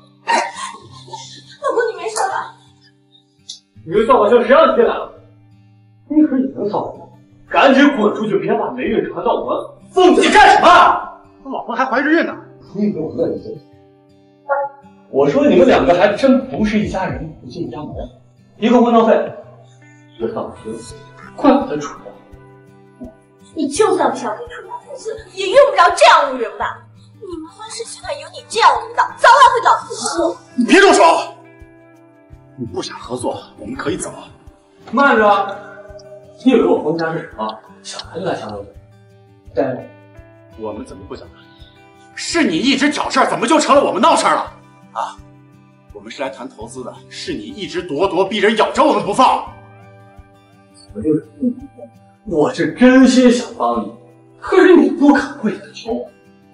老公你没事吧？ 你这扫把星谁让你进来了？你可已经扫把了，赶紧滚出去，别把霉运传到我们凤姐。 你干什么？我老婆还怀着孕呢。 你给我乐一嘴！我说你们两个还真不是一家人，不进一家门。一个窝囊废，一个扫把星，怪不得楚家。 你就算不想跟楚家投资，也用不着这样误人吧？你们方氏集团有你这样领导，早晚会倒闭。 你别动手！你不想合作，我们可以走。 慢着，你以为我冯家是什么？想来就来想来就来。 我们怎么不想来？是你一直找事儿，怎么就成了我们闹事儿了？啊！我们是来谈投资的，是你一直咄咄逼人，咬着我们不放。 我就是，我是真心想帮你，可是你不肯跪下求我。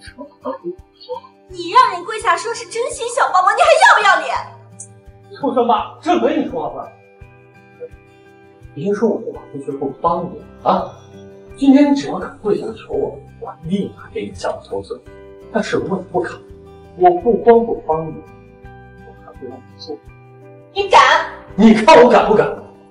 你让人跪下说是真心想帮忙，你还要不要脸？ 畜生吧，这没你说话份。别说我不把同学不帮你啊！今天你只要肯跪下来求我，我立马给你项目投资。但是如果你不肯，我不光不帮你，我还会让你做。 你敢？ 你看我敢不敢？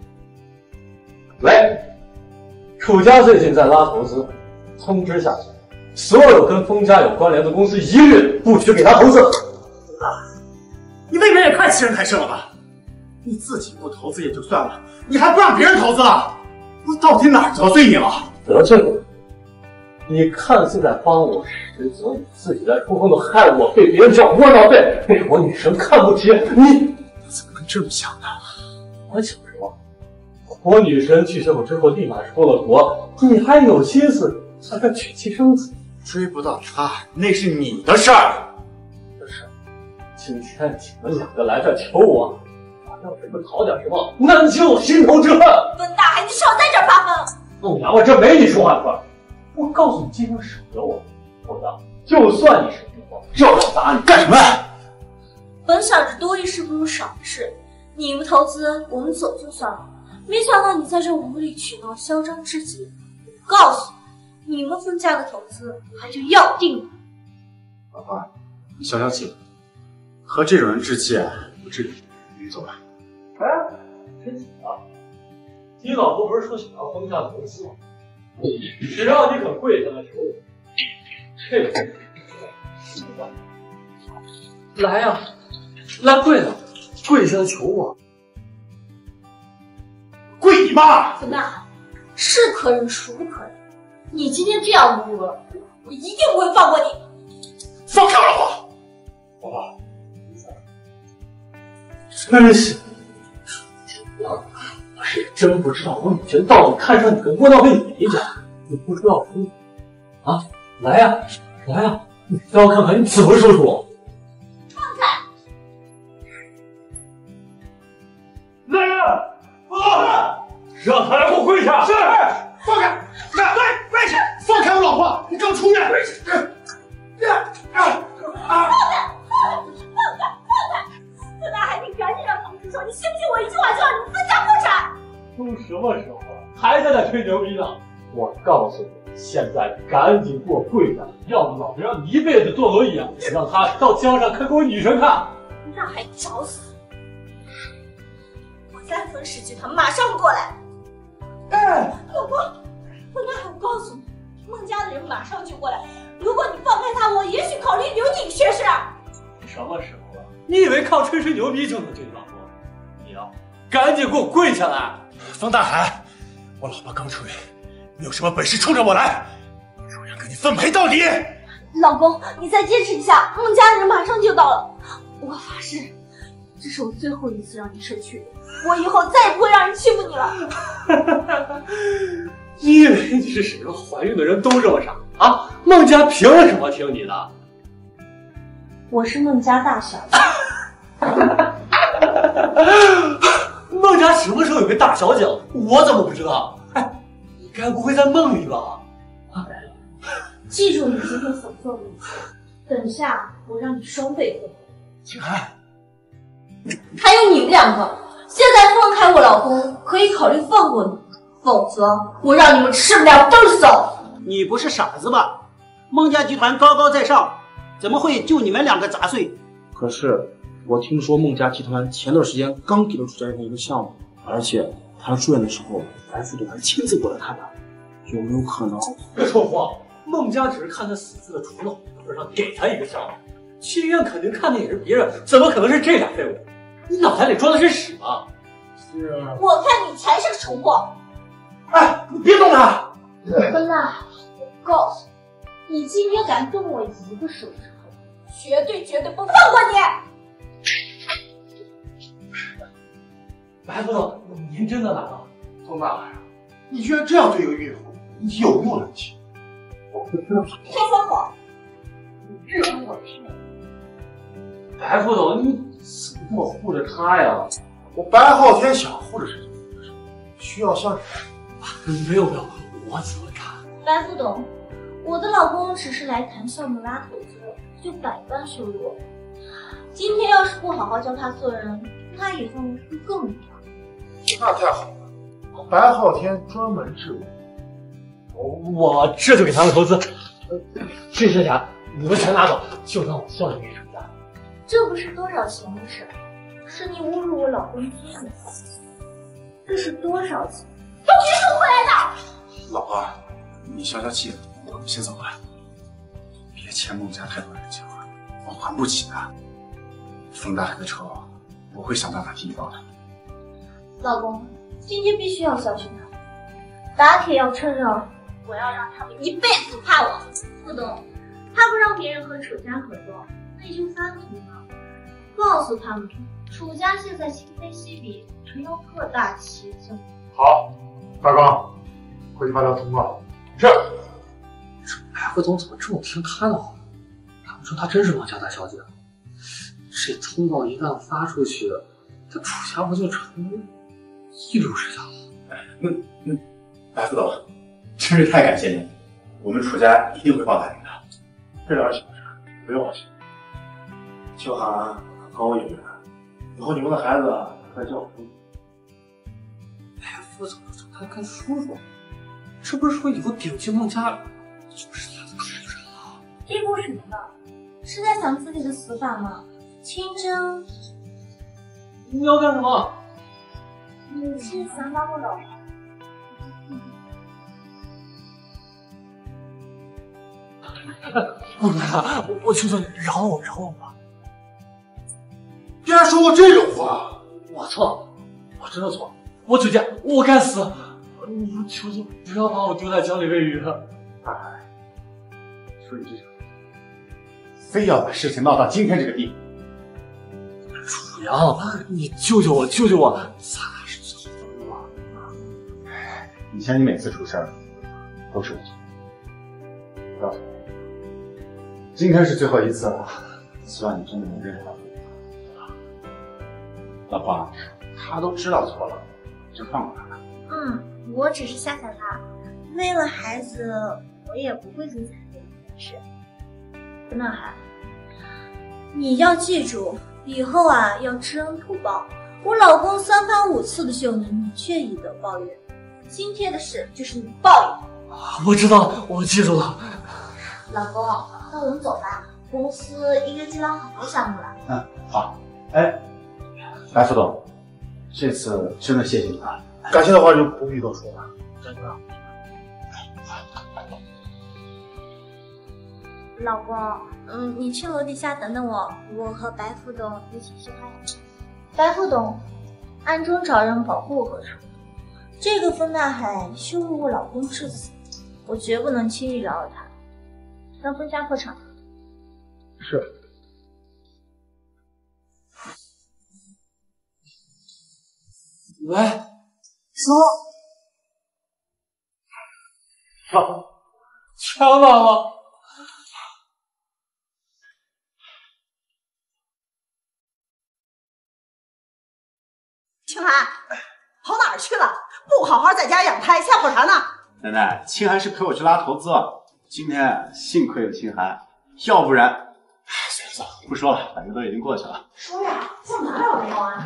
喂，楚家最近在拉投资，通知下去，所有跟封家有关联的公司一律不许给他投资。 你未免也太欺人太甚了吧！你自己不投资也就算了，你还不让别人投资了，我到底哪儿得罪你了？ 得罪我？你看似在帮我，实则你自己在偷偷的害我，被别人叫窝囊废，被我女神看不起。你怎么能这么想呢？ 我想什么？我女神拒绝我之后，立马出了国，你还有心思在这娶妻生子？ 追不到她，那是你的事儿。 不是，今天你们两个来这求我，我要是不讨点什么，那就心头之恨。 温大海，你少在这儿发疯！ 凤阳，我这没你说话的份儿。我告诉你，今天省着我，否则就算你是病我，照样打你。 干什么？ 本想着多一事不如少一事，你不投资，我们走就算了。没想到你在这无理取闹，嚣张至极。我告诉你，你们分家的投资还就要定了。 老婆，你消消气，和这种人置气啊，不至于。你走吧。 哎，真巧啊！你老婆不是说想要封家的投资吗？只要你肯跪下来求我，这个是吧？来呀、啊，来跪了，跪下来求我。 跪你妈！ 怎么样？是可忍孰不可忍？你今天这样侮辱了我，我一定不会放过你。 放开我老婆！ 老婆，真是，我是真不知道我女神到底看上你个窝囊废哪一家，你不说要输啊？来呀、啊，来呀、啊，你让我看看你怎么说出我。 放开！ 什么时候了，还在那吹牛逼呢？我告诉你，现在赶紧给我跪下，要不老子让你一辈子坐轮椅啊！让他到江上看给我女神看。 那还找死！我再分尸集团马上过来。 哎， 老公，我那还告诉你，孟家的人马上就过来。如果你放开他，我也许考虑留你学士。 什么时候了？你以为靠吹吹牛逼就能救你老婆？你呀，赶紧给我跪下来！ 方大海，我老婆刚出狱，你有什么本事冲着我来，楚阳跟你分赔到底！ 老公，你再坚持一下，孟家的人马上就到了。我发誓，这是我最后一次让你生气，我以后再也不会让人欺负你了。 你以为你是谁？怀孕的人都这么傻啊？孟家凭什么听你的？ 我是孟家大小姐。 孟家什么时候有个大小姐了？我怎么不知道？哎，你该不会在梦里吧？ 记住你今天所做的一切，等下我让你双倍后悔。 秦寒， 还有你们两个，现在放开我老公，可以考虑放过你，否则我让你们吃不了兜走。 你不是傻子吧？孟家集团高高在上，怎么会就你们两个杂碎？ 可是我听说孟家集团前段时间刚给了楚家一个项目，而且他住院的时候，白副总还亲自过来看他，有没有可能？ 别说谎，孟家只是看他死去的楚老份上给他一个项目，去医院肯定看的也是别人，怎么可能是这俩废物？你脑袋里装的是屎吗？ 是啊。 我看你才是个蠢货。 哎，你别动他！ 芬娜，我告诉你，你今天敢动我一个手指头，绝对绝对不放过你！ 白副总，您真的来了？ 方大海，你居然这样对一个孕妇，你有没有人情？我不知道。 开撒谎！ 你这样我听。白副总，你怎么这么护着他呀？ 我白昊天想护着谁就护着谁，需要像你。没有没有，我怎么干？ 白副总，我的老公只是来谈项目拉投资，就百般羞辱我。今天要是不好好教他做人，他以后会更厉害。 那太好了，白昊天专门治我。 我这就给他们投资，这些钱你们全拿走，就当我孝敬给楚家。 这不是多少钱的事，是你侮辱我老公尊严。这是多少钱？都别送回来的！ 老婆，你消消气，我们先走吧。别欠孟家太多人情了，我还不起的。冯大海的仇，我会想办法替你报的。 老公，今天必须要教训他，打铁要趁热，我要让他们一辈子怕我。副总，他不让别人和楚家合作，那就翻图了。告诉他们，楚家现在今非昔比，没有各大企业项目。 好，大刚，回去发条通告。是。 这白副总怎么这么听他的话？他们说他真是孟家大小姐。这通告一旦发出去，这楚家不就成一流之家了？ 哎，那那白副总，真是太感谢您了，我们楚家一定会报答您的。 这点小事不用谢。秋寒和我有缘，以后你们的孩子再叫我叔。 白副总说他跟叔叔，这不是说以后顶进孟家就是他的主人了？ 嘀咕什么呢？是在想自己的死法吗？清真， 你要干什么？ 你是想当我老婆？ 不能啊！我我求求你饶我饶我吧！ 竟然说过这种话！ 我错了，我真的错了，我酒驾，我该死！你求求不要把我丢在江里喂鱼！ 大海，说你这种，非要把事情闹到今天这个地步。 楚阳，你救救我，救救我！咱俩是最后的了。 以前你每次出事儿，都是我错。我告诉你，今天是最后一次了，希望你真的能认了。老婆，他都知道错了，就放过他吧。 嗯，我只是吓吓他，为了孩子，我也不会做残忍的事。那还，你要记住。以后啊，要知恩图报， 我老公三番五次的秀你，你却以德报怨。今天的事就是你报应。 我知道了，我记住了。 老公，那我们走吧，公司应该接到很多项目了。 嗯，好。哎，白副总，这次真的谢谢你了。 感谢的话就不必多说了。真的。 老公，嗯，你去楼底下等等我，我和白副总一起去拍。白副总暗中找人保护何处？这个风大海羞辱我老公至死，我绝不能轻易饶了他。让分家破产。 是。 喂， 说， 枪，枪哪了？ 青涵，跑哪儿去了？不好好在家养胎，吓唬啥呢？ 奶奶，清寒是陪我去拉投资，今天幸亏有清寒，要不然，哎，算了算了，不说了，反正都已经过去了。 说呀，向哪儿了啊？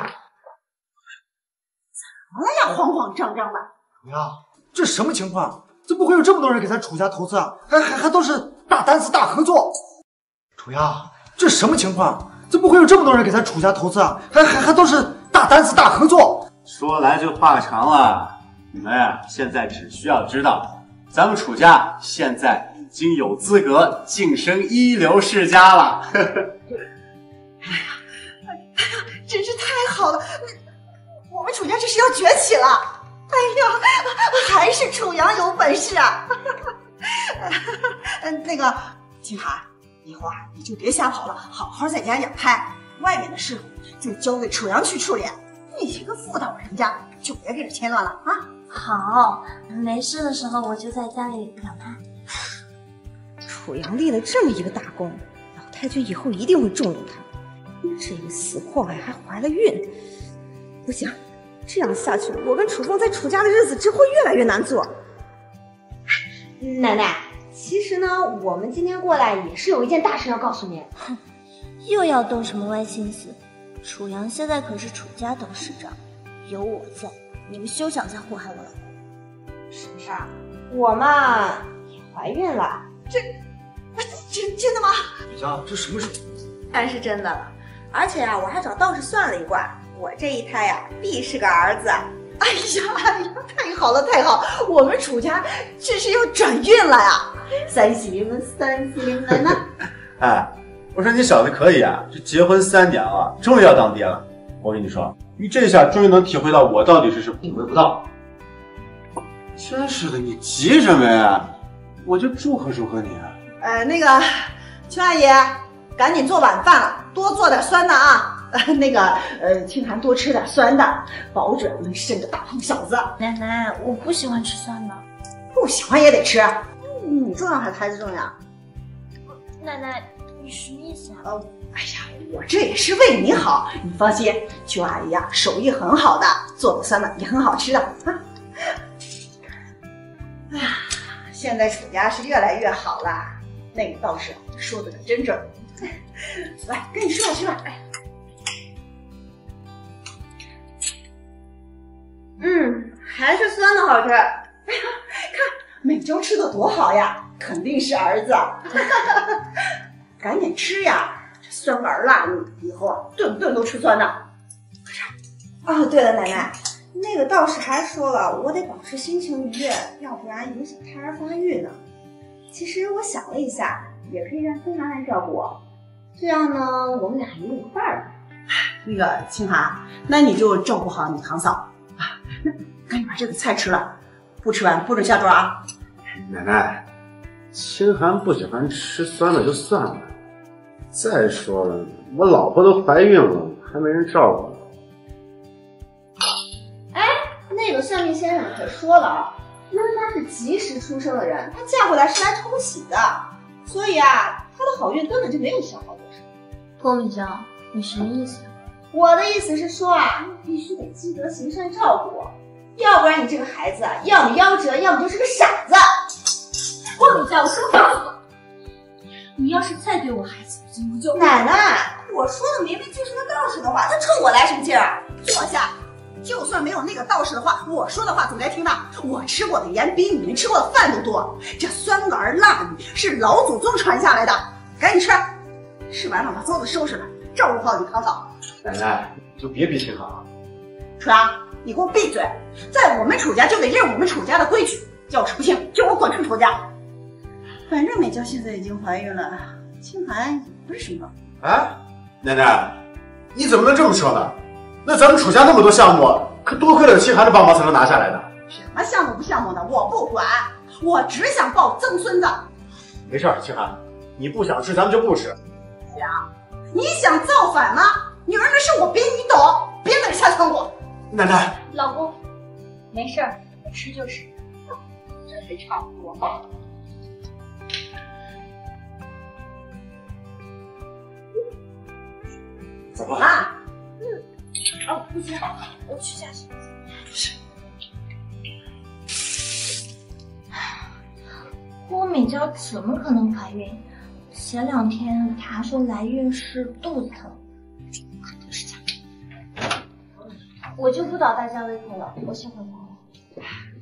怎么了呀？慌慌张张的。 楚阳，这什么情况？怎么会有这么多人给咱楚家投资啊？还还还都是大单子、大合作。楚阳，这什么情况？怎么会有这么多人给咱楚家投资啊？还还还都是大单子、大合作。 说来就话长了，你们啊，现在只需要知道，咱们楚家现在已经有资格晋升一流世家了。呵呵哎呀，哎呀，真是太好了！我们楚家这是要崛起了！哎呀，还是楚阳有本事啊！嗯，那个清寒，以后啊，你就别瞎跑了，好好在家养胎，外面的事就交给楚阳去处理。你这个妇道人家，就别给这添乱了啊！ 好，没事的时候我就在家里养胎。 楚阳立了这么一个大功，老太君以后一定会重用他。这个死祸害还怀了孕，不行，这样下去，我跟楚风在楚家的日子只会越来越难做。奶奶，其实呢，我们今天过来也是有一件大事要告诉你。 哼，又要动什么歪心思？楚阳现在可是楚家董事长，有我在，你们休想再祸害我老公。 什么事儿？我嘛也怀孕了。 这，真真的吗？ 雨佳，这什么事？ 当然是真的了，而且啊，我还找道士算了一卦，我这一胎呀、啊，必是个儿子。 哎呀哎呀，太好了太好，我们楚家这是要转运了呀！三喜临门，三喜临门呢。 哎。我说你小子可以啊，这结婚三年了，终于要当爹了。我跟你说，你这下终于能体会到我到底是什么，体会不到。真是的，你急什么呀？我就祝贺祝贺你。 呃，那个邱阿姨，赶紧做晚饭了，多做点酸的啊。呃，那个呃，清寒多吃点酸的，保准能生个大胖小子。 奶奶，我不喜欢吃酸的。 不喜欢也得吃，你重要还是孩子重要？ 奶奶。你什么意思啊？ 哦，哎呀，我这也是为你好，你放心，邱阿姨呀、啊，手艺很好的，做的酸的也很好吃的啊。哎呀，现在楚家是越来越好了，那个道士说的可真准。来，跟你吃吧，吃吧。哎， 嗯，还是酸的好吃。哎呀， 看美娇吃的多好呀，肯定是儿子。赶紧吃呀，这酸儿辣的，以后啊顿顿都吃酸的。 快吃！哦，对了，奶奶，那个道士还说了，我得保持心情愉悦，要不然影响胎儿发育呢。其实我想了一下，也可以让清寒来照顾我，这样呢，我们俩一人一半儿。 那个清寒，那你就照顾好你堂嫂啊，那赶紧把这个菜吃了，不吃完不准下桌啊。 奶奶，清寒不喜欢吃酸的就算了。再说了，我老婆都怀孕了，还没人照顾。 哎，那个算命先生可说了啊，因为她是及时出生的人，她嫁过来是来冲喜的，所以啊，她的好运根本就没有消耗多少。 托米娇，你什么意思？ 我的意思是说啊，你必须得积德行善照顾我，要不然你这个孩子啊，要么夭折，要么就是个傻子。 托米娇，我说好了，你要是再对我孩子不敬，我就…… 奶奶，我说的明明就是个道士的话，他冲我来什么劲儿？坐下。 就算没有那个道士的话，我说的话总该听的。我吃过的盐比你们吃过的饭都多。这酸儿辣米是老祖宗传下来的，赶紧吃。吃完了把桌子收拾了，照顾好你堂嫂。 奶奶，你就别逼秦寒了。 楚阳，你给我闭嘴！在我们楚家就得认我们楚家的规矩，要是不信，就我滚出楚家。反正美娇现在已经怀孕了，秦寒也不是什么。 哎，奶奶，你怎么能这么说呢？那咱们楚家那么多项目，可多亏了秦寒的帮忙才能拿下来的。 什么项目不项目的，我不管，我只想抱曾孙子。 没事，秦寒，你不想吃咱们就不吃。 想，你想造反吗？女儿的事我比你懂，别在这瞎掺和。 奶奶， 老公，没事儿，吃就吃，这还差不多。 怎么啦？ 嗯，哦，不行，我去下去。郭美娇怎么可能怀孕？前两天她说来月事，肚子疼，肯定是假的。我就不倒大家胃口了，我先回房了。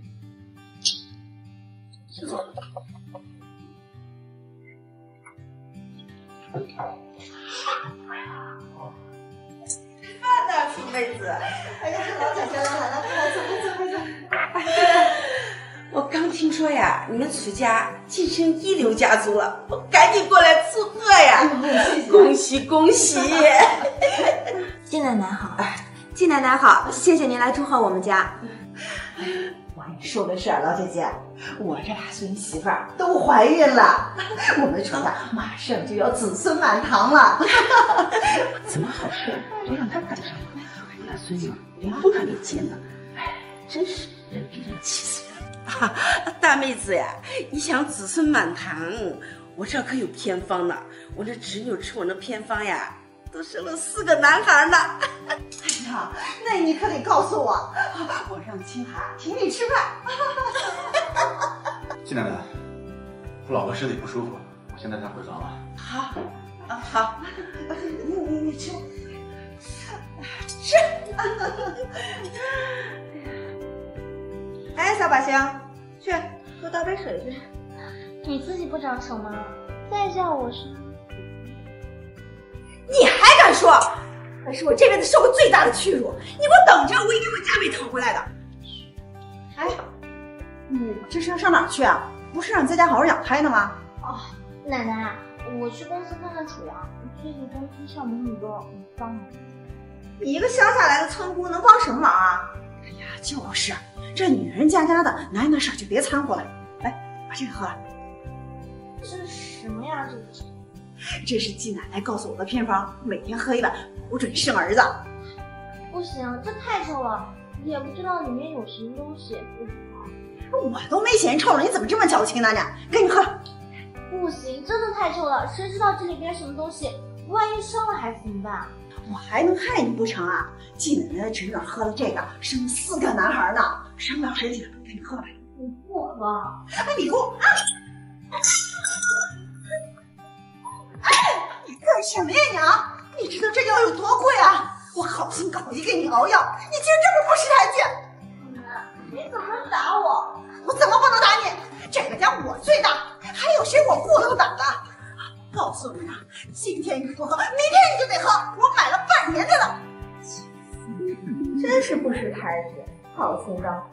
饭呢，楚妹子？哎呀，老姐姐来了，来走快走快走。 我刚听说呀，你们楚家晋升一流家族了，我赶紧过来祝贺呀！恭喜恭喜！ 季奶奶好， 季奶奶好，谢谢您来祝贺我们家。 我跟你说个事儿，老姐姐，我这俩孙媳妇儿都怀孕了，我们楚家马上就要子孙满堂了。 怎么好事都让他赶上了，那孙女连婚还没结呢，哎，真是人比人气死人。啊，大妹子呀，你想子孙满堂，我这可有偏方呢。我这侄女吃我那偏方呀，都生了四个男孩呢。 哎呀，那你可得告诉我，我让清寒请你吃饭。 季奶奶，我老婆身体不舒服，我现在先回房了。 好，啊好， 你你你吃， 吃。 哎，小把星，去给我倒杯水去。 你自己不长手吗？再叫我是。 你还敢说？那是我这辈子受过最大的屈辱！你给我等着，我一定会加倍讨回来的。 哎，你这是要上哪儿去啊？不是让你在家好好养胎呢吗？ 哦，奶奶，我去公司看看楚阳，最近公司项目很多，你帮忙。 你一个乡下来的村姑能帮什么忙啊？ 哎呀，就是，这女人家家的，男人的事儿就别掺和了。来，把这个喝了。 这是什么呀？这是？ 这是季奶奶告诉我的偏方，每天喝一碗，不准生儿子。 不行，这太臭了，也不知道里面有什么东西。 我都没嫌臭了，你怎么这么矫情呢？你赶紧喝。 不行，真的太臭了，谁知道这里边什么东西？万一生了孩子怎么办？ 我还能害你不成啊？季奶奶的侄女喝了这个，生四个男孩呢，生不了谁去？赶紧喝吧。 我不喝。 哎，你给我啊！哎，你干什么呀你啊？你知道这药有多贵啊？我好心搞一给你熬药，你竟然这么不识抬举！ 你怎么能打我？ 我怎么不能打你？这个家我最大，还有谁我不能打的？告诉你啊，今天你不喝，明天你就得喝。我买了半年的了。 真是不识抬举，好心脏。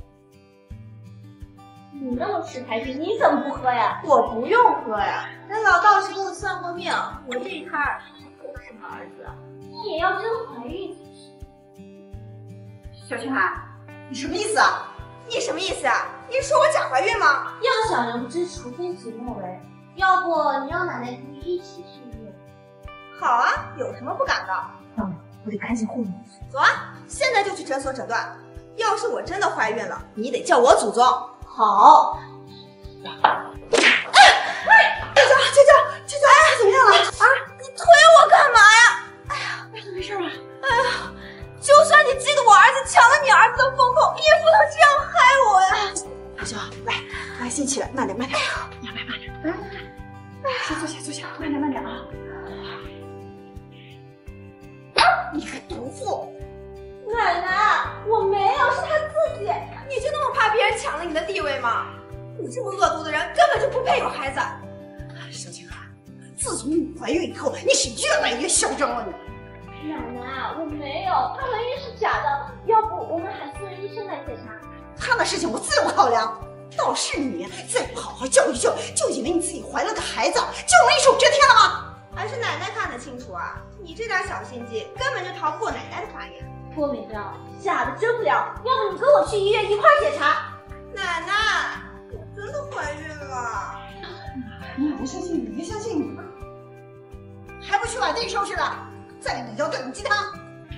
你那么识抬举，你怎么不喝呀？ 我不用喝呀，那老道士给我算过命，我这一胎儿不生儿子。 你也要真怀孕才是。 小青海，你什么意思啊？ 你什么意思啊？你说我假怀孕吗？ 要想人不知，除非己莫为。要不你让奶奶跟你一起去医院。 好啊，有什么不敢的？ 嗯，我得赶紧护你。 走啊，现在就去诊所诊断。要是我真的怀孕了，你得叫我祖宗。 好。 哎哎，舅舅舅舅舅舅，哎，怎么样了？啊，你推我干嘛呀？哎呀， 没事吧？ 哎呀，就算你记得我儿子抢了你儿子的风口，也不能这样害我呀！ 阿秀，来，来，先起来，慢点，慢点，你要慢慢点，来来来，先坐下，坐下，慢点，慢点啊！你个毒妇！ 奶奶奶，我没有，是他自己。 你就那么怕别人抢了你的地位吗？你这么恶毒的人，根本就不配有孩子。 小青啊，自从你怀孕以后，你是越来越嚣张了你。 奶奶，我没有，她怀孕是假的。要不我们喊私人医生来检查？ 他的事情我自有考量。倒是你，再不好好教育教育，就以为你自己怀了个孩子就能一手遮天了吗？ 还是奶奶看得清楚啊！你这点小心机，根本就逃不过奶奶的法眼。 郭美娇，假的真不了，要不你跟我去医院一块检查。 奶奶，我真的怀孕了。 你别相信你，别相信你，还不去把地收拾了？再来你要炖鸡汤。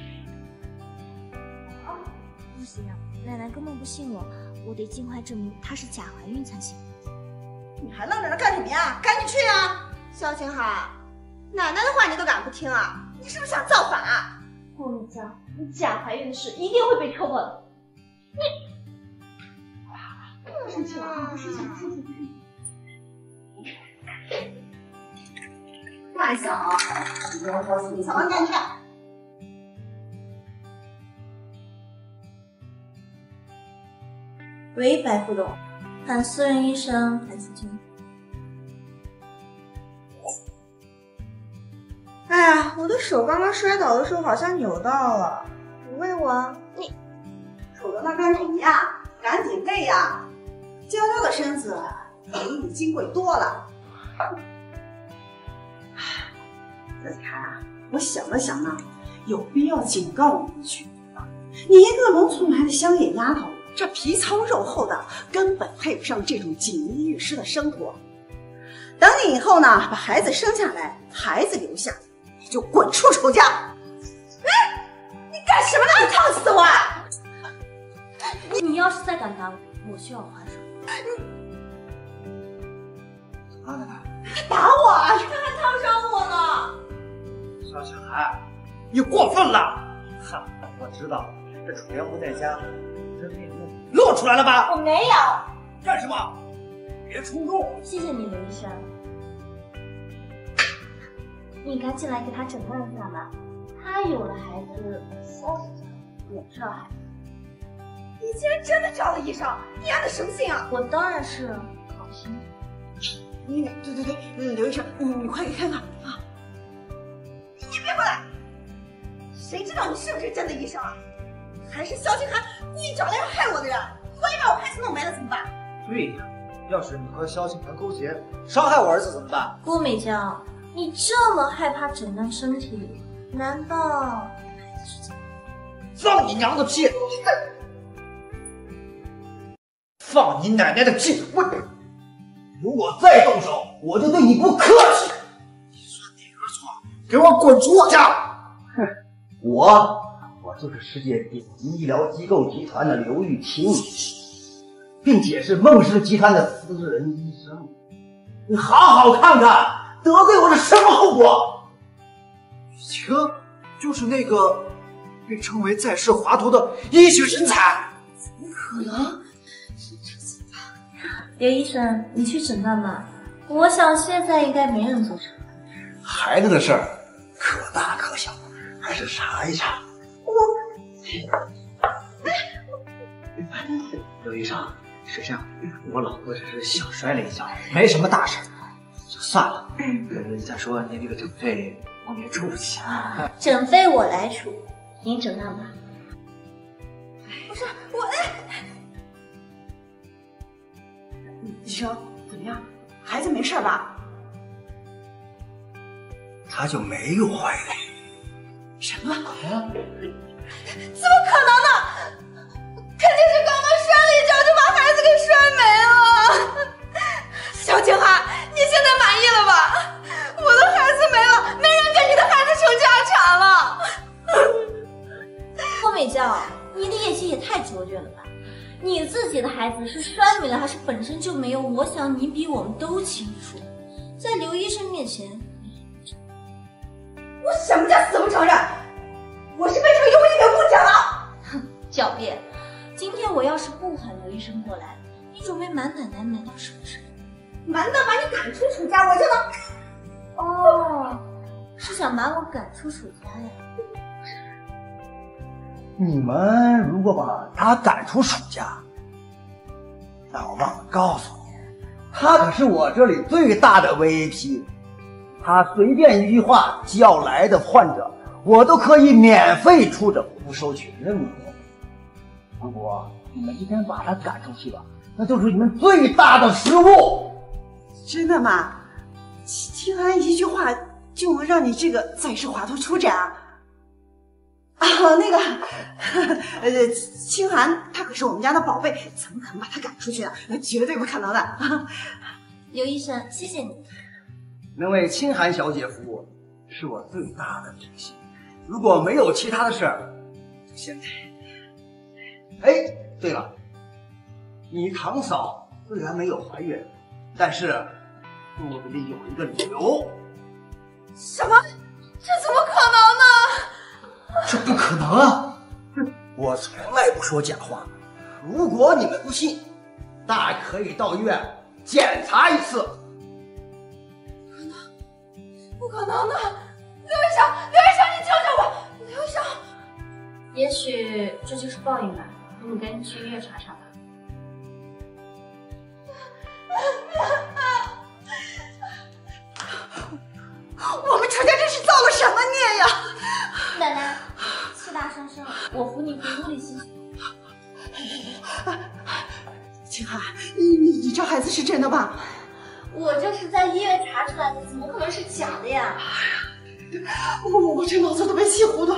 不行，奶奶根本不信我，我得尽快证明她是假怀孕才行。 你还愣着那干什么呀？赶紧去啊！ 萧清寒，奶奶的话你都敢不听啊？你是不是想造反啊？ 郭美娇，你假怀孕的事一定会被戳破的。你。 不生气了，不生气，不生气，不生气。慢小，不要着急，小王赶紧去。 喂，白副总，喊私人医生白思清。 哎呀，我的手刚刚摔倒的时候好像扭到了，你喂我啊。 你杵着那干什么呀？赶紧喂呀！娇娇的身子比你金贵多了。子涵，我想了想呢，有必要警告你一句：你一个农村来的乡野丫头，这皮糙肉厚的，根本配不上这种锦衣玉食的生活。等你以后呢，把孩子生下来，孩子留下，你就滚出楚家！哎，你干什么呢？你烫死我啊！ 你要是再敢打我，我需要还手。 啊！打我啊！ 你还烫伤我了！ 萧清寒，你过分了！哈，我知道这楚阳不在家，这内幕露出来了吧？ 我没有。 干什么？别冲动！ 谢谢你，刘医生。你赶紧来给他诊断一下吧，他有了孩子，消息也是孩子。 你竟然真的找了医生，你安的什么心啊？ 我当然是好心。 你对对对，嗯，刘医生，你你快给看看啊！ 你别过来！谁知道你是不是真的医生啊？还是萧清寒故意找来要害我的人？万一把我孩子弄没了怎么办？ 对呀，要是你和萧清寒勾结，伤害我儿子怎么办？ 郭美娇，你这么害怕诊断身体，难道孩子是假的？ 放你娘的屁！放你奶奶的屁！我如果再动手，我就对你不客气。你算哪根错？给我滚出我家！哼，我我就是世界顶级医疗机构集团的刘玉清，并且是孟氏集团的私人医生。你好好看看，得罪我是什么后果？玉清就是那个被称为在世华佗的医学人才，怎么可能？ 刘医生，你去诊断吧。我想现在应该没人做什么。 孩子的事儿可大可小，还是查一查。 我， 刘医生，是这样，我老婆只是小摔了一跤，没什么大事，就算了。嗯，再说您这个诊费我也出不起啊。 诊费我来出，您诊断吧。 不是我。医生，怎么样？孩子没事吧？ 他就没有怀孕。 什么？ 怎么可能呢？肯定是刚刚摔了一跤就把孩子给摔没了。萧清寒，你现在满意了吧？我的孩子没了，没人给你的孩子争家产了。 郭美娇，你的眼睛也太拙劣了吧？你自己的孩子是摔没了还是本身就没有？我想你比我们都清楚。在刘医生面前， 我什么叫死不承认？我是被这个庸医给误解了。 哼，狡辩！今天我要是不喊刘医生过来，你准备瞒奶奶瞒到什么时候？ 瞒到把你赶出楚家，我就能…… 哦，是想把我赶出楚家呀？ 你们如果把他赶出楚家，那我忘了告诉你，他可是我这里最大的 V I P， 他随便一句话叫来的患者，我都可以免费出诊不收取任何费。如果你们今天把他赶出去了，那就是你们最大的失误。 真的吗？秦寒一句话就能让你这个再世华佗出诊啊？啊，那个，呃，清寒他可是我们家的宝贝，怎么可能把他赶出去呢？绝对不可能的。 刘医生，谢谢你。 能为清寒小姐服务，是我最大的荣幸。如果没有其他的事儿，就现在。哎，对了，你堂嫂虽然没有怀孕，但是肚子里有一个瘤。 什么？这怎么可能呢？ 这不可能啊！我从来不说假话。如果你们不信，大可以到医院检查一次。 不可能的！刘医生，刘医生，你救救我！刘医生， 也许这就是报应吧。你们赶紧去医院查查吧。 我们楚家真是造了什么孽呀！ 奶奶，气大伤身，我扶你回屋里歇息。 清寒，你你你这孩子是真的吧？ 我这是在医院查出来的，怎么可能是假的呀？ 我我我这脑子都被气糊涂。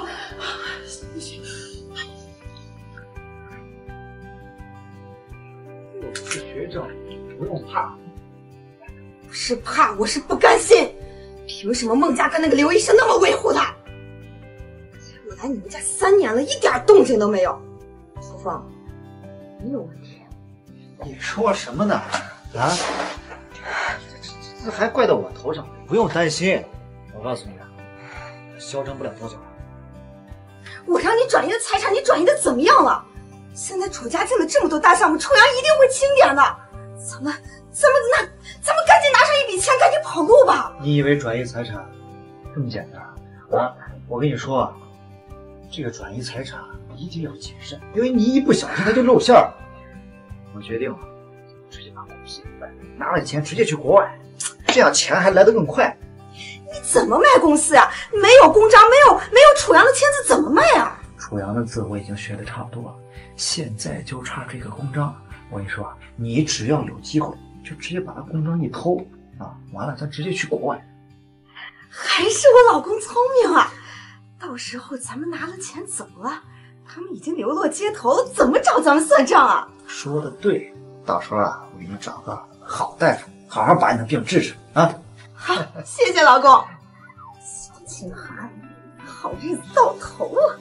我是学长，不用怕。 不是怕，我是不甘心。凭什么孟家跟那个刘医生那么维护他？我来你们家三年了，一点动静都没有。楚风，你有问题。 你说什么呢？啊？这还怪到我头上，不用担心。我告诉你啊，他嚣张不了多久了。 我让你转移的财产，你转移的怎么样了？现在楚家进了这么多大项目，楚阳一定会清点的。咱们，咱们那，咱们赶紧拿上一笔钱，赶紧跑路吧。 你以为转移财产这么简单啊？我跟你说，这个转移财产一定要谨慎，因为你一不小心它就露馅儿。我决定了，直接把公司卖，拿了钱直接去国外，这样钱还来得更快。 你怎么卖公司啊？没有公章，没有没有楚阳的签字，怎么卖啊？ 楚阳的字我已经学得差不多了，现在就差这个公章。我跟你说，你只要有机会，就直接把他公章一偷啊，完了咱直接去国外。 还是我老公聪明啊！到时候咱们拿了钱走了，他们已经流落街头了，怎么找咱们算账啊？ 说的对，到时候啊，我给你找个好大夫，好好把你的病治治啊。 好，谢谢老公。小清寒，好日子到头了。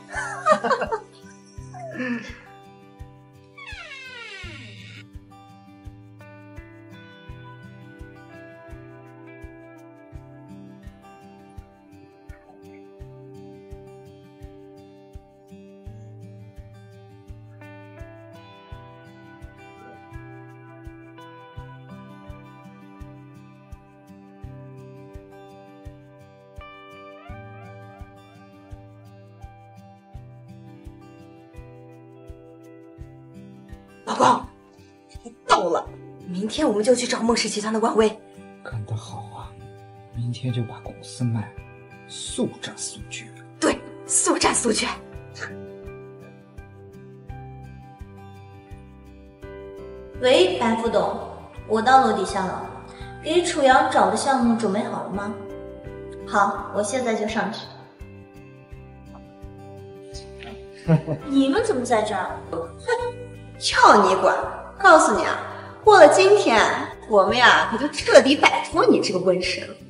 老公，到了，明天我们就去找孟氏集团的官微。 干得好啊！明天就把公司卖了，速战速决。 对，速战速决。 喂，白副董，我到楼底下了，给楚阳找的项目准备好了吗？好，我现在就上去。你们怎么在这儿？ 叫你管！告诉你啊，过了今天，我们呀可就彻底摆脱你这个瘟神了。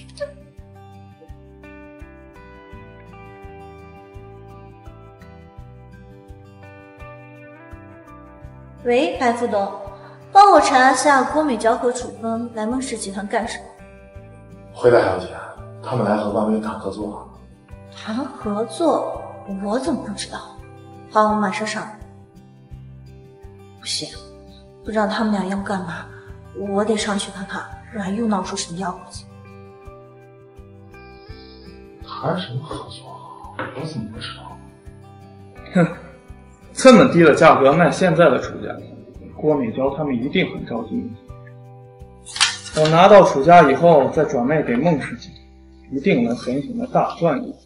喂，白副董，帮我查下郭美娇和楚风来孟氏集团干什么？ 回大小姐，他们来和万威谈合作。 谈合作？我怎么不知道？好，我马上上。不行，不知道他们俩要干嘛，我得上去看看，不然又闹出什么幺蛾子。 谈什么合作？我怎么不知道？ 哼。 这么低的价格卖现在的楚家，郭美娇他们一定很着急。等拿到楚家以后，再转卖给孟氏集团，一定能狠狠的大赚一笔。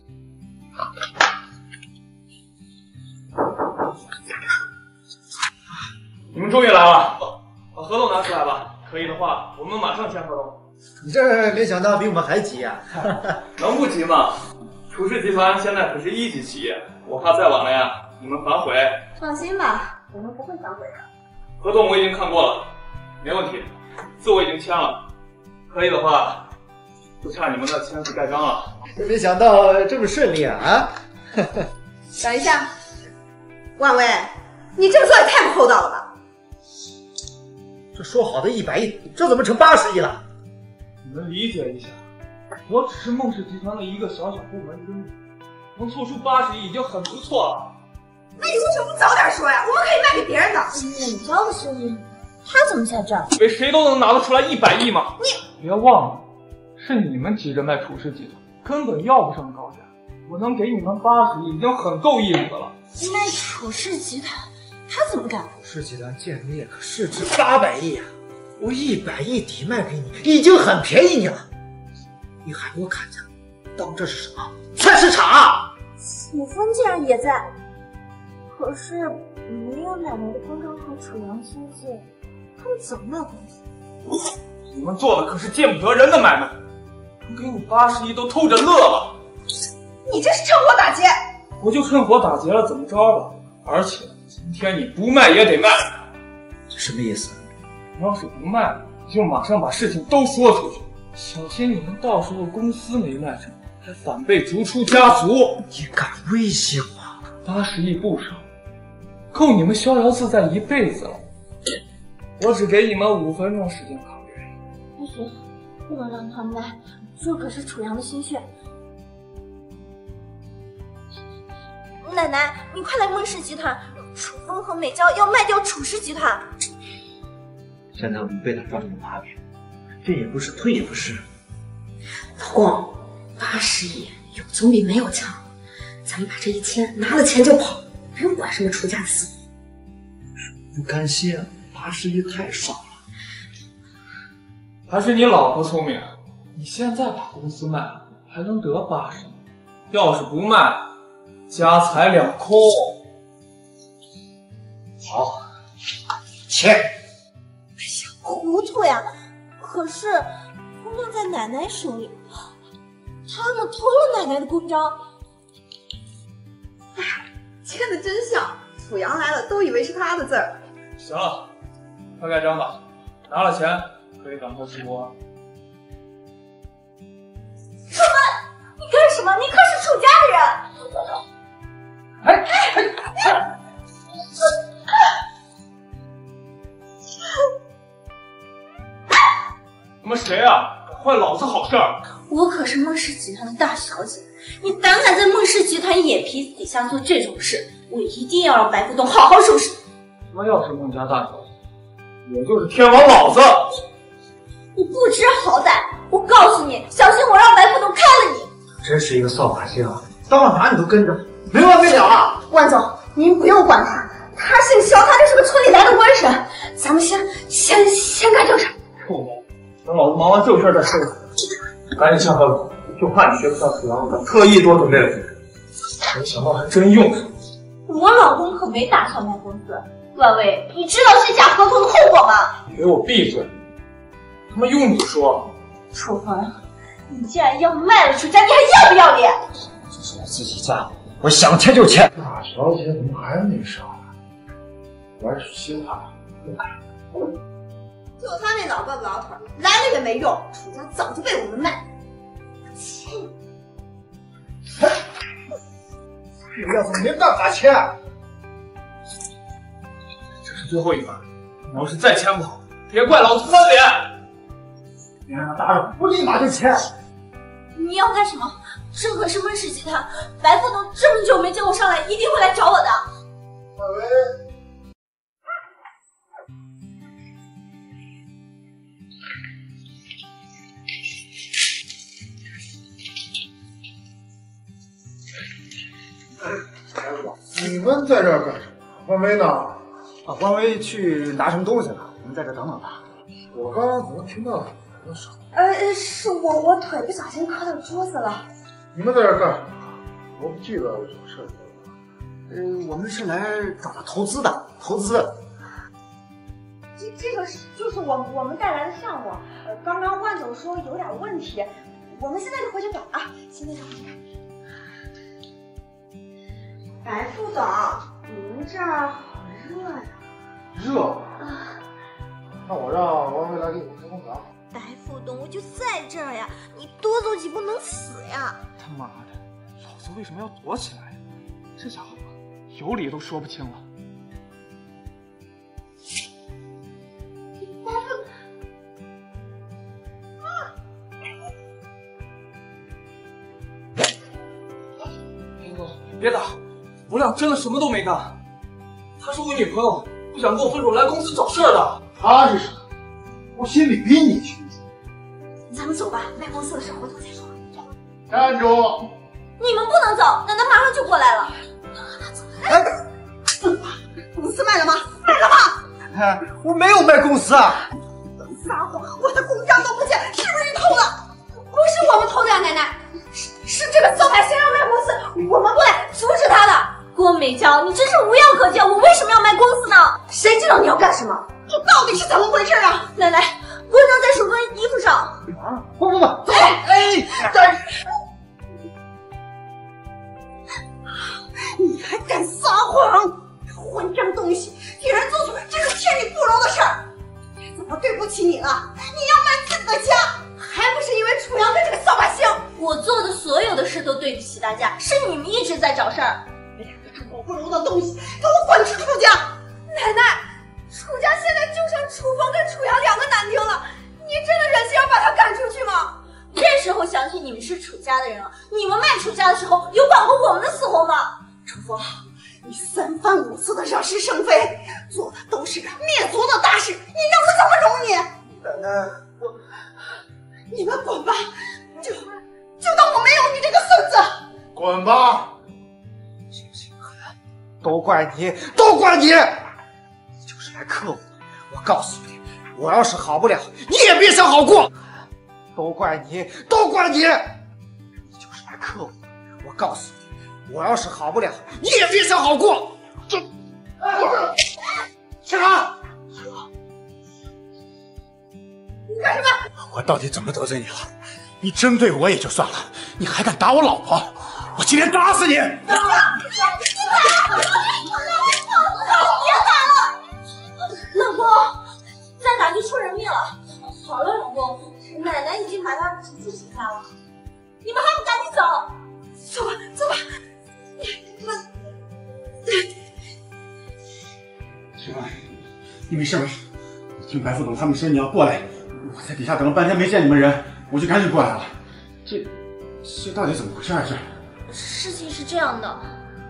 你们终于来了，把合同拿出来吧。可以的话，我们马上签合同。 你这没想到比我们还急呀、啊！ 能不急吗？楚氏集团现在可是一级企业，我怕再晚了呀，你们反悔。 放心吧，我们不会反悔的。 合同我已经看过了，没问题，字我已经签了。可以的话，就差你们的签字盖章了。 没想到这么顺利啊！啊！ 等一下，万威，你这么做也太不厚道了吧！ 这说好的一百亿，这怎么成八十亿了？ 你们理解一下，我只是孟氏集团的一个小小部门经理，能凑出八十亿已经很不错了。 那你为什么不早点说呀？我们可以卖给别人的。 美娇的生意，他怎么在这儿？ 以为谁都能拿得出来一百亿吗？ 你别忘了，是你们急着卖楚氏集团，根本要不上高价。我能给你们八十亿，已经很够意思了。 卖楚氏集团，他怎么敢？ 楚氏集团建立可市值八百亿啊！我一百亿抵卖给你，已经很便宜你了。你还给我砍价，当这是什么菜市场啊？ 楚风竟然也在，可是没有奶奶的公章和楚阳亲戚，他们怎么卖公司？ 你们做的可是见不得人的买卖，能给你八十亿都偷着乐了。 你这是趁火打劫！ 我就趁火打劫了，怎么着吧？而且今天你不卖也得卖。 这什么意思？ 你要是不卖，你就马上把事情都说出去，小心你们到时候公司没卖成，还反被逐出家族。 你敢威胁我？ 八十亿不少，够你们逍遥自在一辈子了。我只给你们五分钟时间考虑。 不行，不能让他卖，这可是楚阳的心血。奶奶，你快来孟氏集团，楚风和美娇要卖掉楚氏集团。 现在我们被他抓住了把柄，进也不是，退也不是。 老公，八十亿有总比没有强。咱们把这一签，拿了钱就跑，不用管什么楚家的私活。 不甘心，八十亿太少了。 还是你老婆聪明，你现在把公司卖了，还能得八十亿。要是不卖，家财两空。 好，签。 糊涂呀！可是公章在奶奶手里，他们偷了奶奶的公章。 哎呀，签的真像，楚阳来了都以为是他的字儿。 行了，快盖章吧，拿了钱可以赶快出国。 楚门，你干什么？你可是楚家的人！ 哎哎哎！你们谁啊？坏老子好事儿！ 我可是孟氏集团的大小姐，你胆敢在孟氏集团眼皮子底下做这种事，我一定要让白富东好好收拾。 什么要是孟家大小姐，我就是天王老子！ 你不知好歹！我告诉你，小心我让白富东开了你！ 真是一个扫把星啊！到了哪你都跟着，没完没了啊！ 万总，您不用管他，他姓肖，他就是个村里来的官绅，咱们先先先干正事。 臭猫！等老子忙完正事再说。赶紧下河了，就怕你学不上楚阳，特意多准备了几个。没想到还真用上。 我老公可没打算卖公司。万威，你知道这假合同的后果吗？ 你给我闭嘴！他妈用你说？ 楚风，你既然要卖了楚家，你还要不要脸？ 这是我自己家，我想签就签。 大小姐怎么还没上来？玩起心态。 就他那老胳膊老腿，来了也没用，楚家早就被我们卖。切！ 这要是没办法签， 这是最后一番，你要是再签不好，别怪老子翻脸。别让他打扰， 我立马就签。 你要干什么？这可是孟氏集团，白富东这么久没见我上来，一定会来找我的。 喂。你们在这儿干什么？ 官微呢？ 啊，官微去拿什么东西了？你们在这等等他。 我刚刚怎么听到有人声？ 呃，是我我腿不小心磕到桌子了。 你们在这干什么？我不记得有什么事儿。 嗯，我们是来找他投资的，投资。 这这个是就是我我们带来的项目，呃，刚刚万总说有点问题，我们现在就回去搞啊，现在就回去看。白副总，你们这儿好热呀！ 热啊！那我让王威来给你开空调。 白副总，我就在这儿呀，你多走几步能死呀！ 他妈的，老子为什么要躲起来呀？这家伙有理都说不清了。 林总，别打，我俩真的什么都没干。她是我女朋友，不想跟我分手，来公司找事儿的。 她是谁？我心里比你清楚。 咱们走吧，卖公司的事回头再说。 站住！ 你们不能走，奶奶马上就过来了。 哎，公司卖了吗？卖了吗？ 哎，我没有卖公司啊！ 撒谎！我的公章都不见，是不是你偷的？ 不是我们偷的呀，奶奶，是是这个小白先要卖公司，我们过来阻止他的。郭美娇，你真是无药可救，我为什么要卖公司呢？谁知道你要干什么？ 这到底是怎么回事啊？ 奶奶，公章在手端衣服上。 啊！不不不！哎哎！但是你还敢撒谎！混账东西，替人做主，真是天理不容的事儿！别怎么对不起你了？你要卖自己的家， 还不是因为楚阳跟这个扫把星？我做的所有的事都对不起大家，是你们一直在找事儿。 你两个猪狗不如的东西，给我滚出楚家！ 奶奶，楚家现在就剩楚风跟楚阳两个男丁了，你真的忍心要把他赶出去吗？这时候想起你们是楚家的人了，你们卖楚家的时候有管过我们的死活吗？ 楚风，你三番五次的惹是生非，做的都是灭族的大事，你让我怎么容你？ 奶奶，我你们滚吧，就就当我没有你这个孙子。 滚吧！ 都怪你，都怪你！你就是来克我的。我告诉你，我要是好不了，你也别想好过。都怪你，都怪你！你就是来克我的。我告诉你，我要是好不了，你也别想好过。这， 青寒， 你干什么？ 我到底怎么得罪你了？你针对我也就算了，你还敢打我老婆？我今天打死你！ 别打了！别打了！老公，再打就出人命了。好了，老公，奶奶已经把他逐出楚家了，你们还不赶紧走？ 走吧，走吧。你们， 青寒，你没事吧？我听白副总他们说你要过来，我在底下等了半天没见你们人，我就赶紧过来了。这这到底怎么回事啊？这事情是这样的。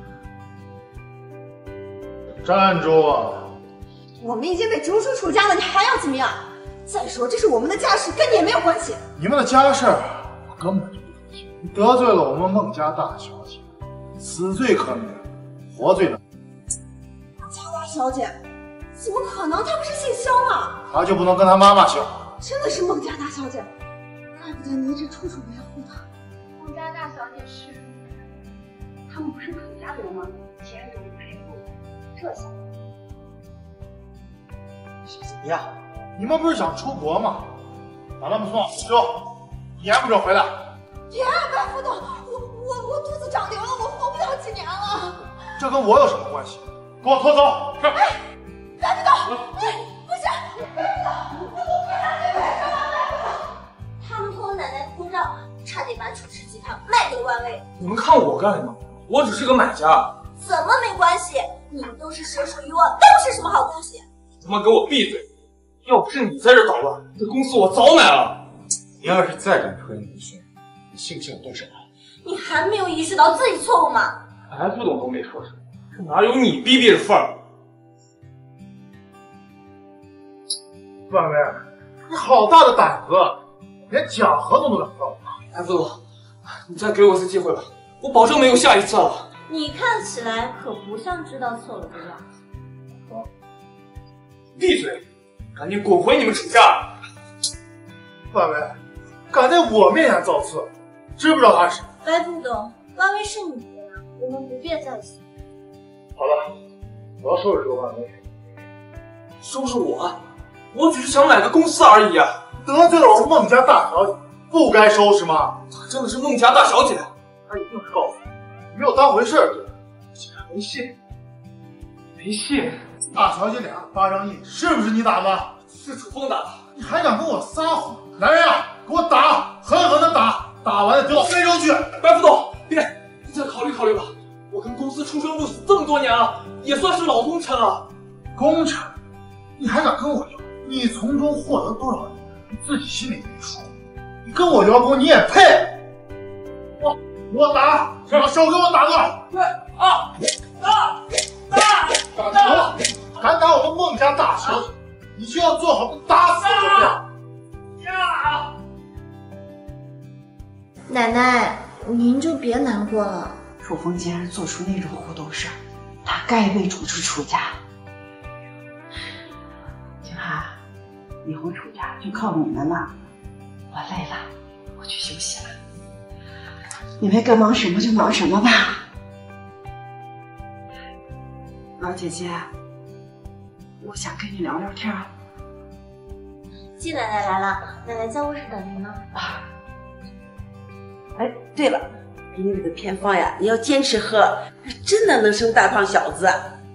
站住！ 我们已经被逐出楚家了，你还要怎么样？再说这是我们的家事，跟你也没有关系。 你们的家事儿我根本就不关心。你得罪了我们孟家大小姐，死罪可免，活罪呢？ 孟家大小姐？怎么可能？她不是姓萧吗？ 她就不能跟她妈妈姓？ 真的是孟家大小姐，怪不得你一直处处维护她。 孟家大小姐是，他们不是楚家的人吗？钱种赔付，这下怎么样？ 你们不是想出国吗？把他们送往苏州，你还不准回来？ 别啊，白副总，我我我肚子长瘤了，我活不了几年了。 这跟我有什么关系？给我拖走！是。 哎，白副总，哎，不是，白副总，我不让你为什么，白副总？ 他们偷了奶奶的公章，差点把楚氏集团卖给了万威。 你们看我干什么？我只是个买家。 怎么没关系？你们都是蛇鼠一窝，都是什么好东西？ 他妈给我闭嘴！要不是你在这捣乱，这公司我早买了。 你要是再敢推你的孙，你信不信我动手？ 你还没有意识到自己错误吗？ 白副总都没说什么，这哪有你逼逼的份儿？ 万威，你好大的胆子，连假合同都敢放！ 白副总，你再给我一次机会吧，我保证没有下一次了。 你看起来可不像知道错了的样子。 芳，闭嘴！赶紧滚回你们楚家！ 范伟，敢在我面前造次，知不知道他是谁？ 白副总，万威是你的，我们不便再次。 好了，我要收拾这个万威。 收拾我？我只是想买个公司而已啊！ 得罪了我们孟家大小姐，不该收拾吗？ 她真的是孟家大小姐？ 她一定是告诉你，你没有当回事儿，对吧？竟然没信， 没信。 大小姐脸上发张印，是不是你打的？ 是楚风打的。 你还敢跟我撒谎？来人啊，给我打，狠狠的打，打完了丢到非洲去！ 白副总，别，你再考虑考虑吧。我跟公司出生入死这么多年了，也算是老功臣了。 功臣？你还敢跟我聊？你从中获得多少利，你自己心里没数。你跟我聊功，你也配？我，给我打，把手给我打断！ 对啊，打打打打！敢打我们孟家大小姐，你就要做好被打死的准备。 呀！ 奶奶，您就别难过了。 楚风既然做出那种糊涂事儿，他该被逐出楚家。景涵，以后楚家就靠你们了。我累了，我去休息了。你们该忙什么就忙什么吧。老姐姐，我想跟你聊聊天。 季奶奶来了，奶奶在卧室等您呢。 啊，哎，对了，给你这个偏方呀，你要坚持喝，真的能生大胖小子。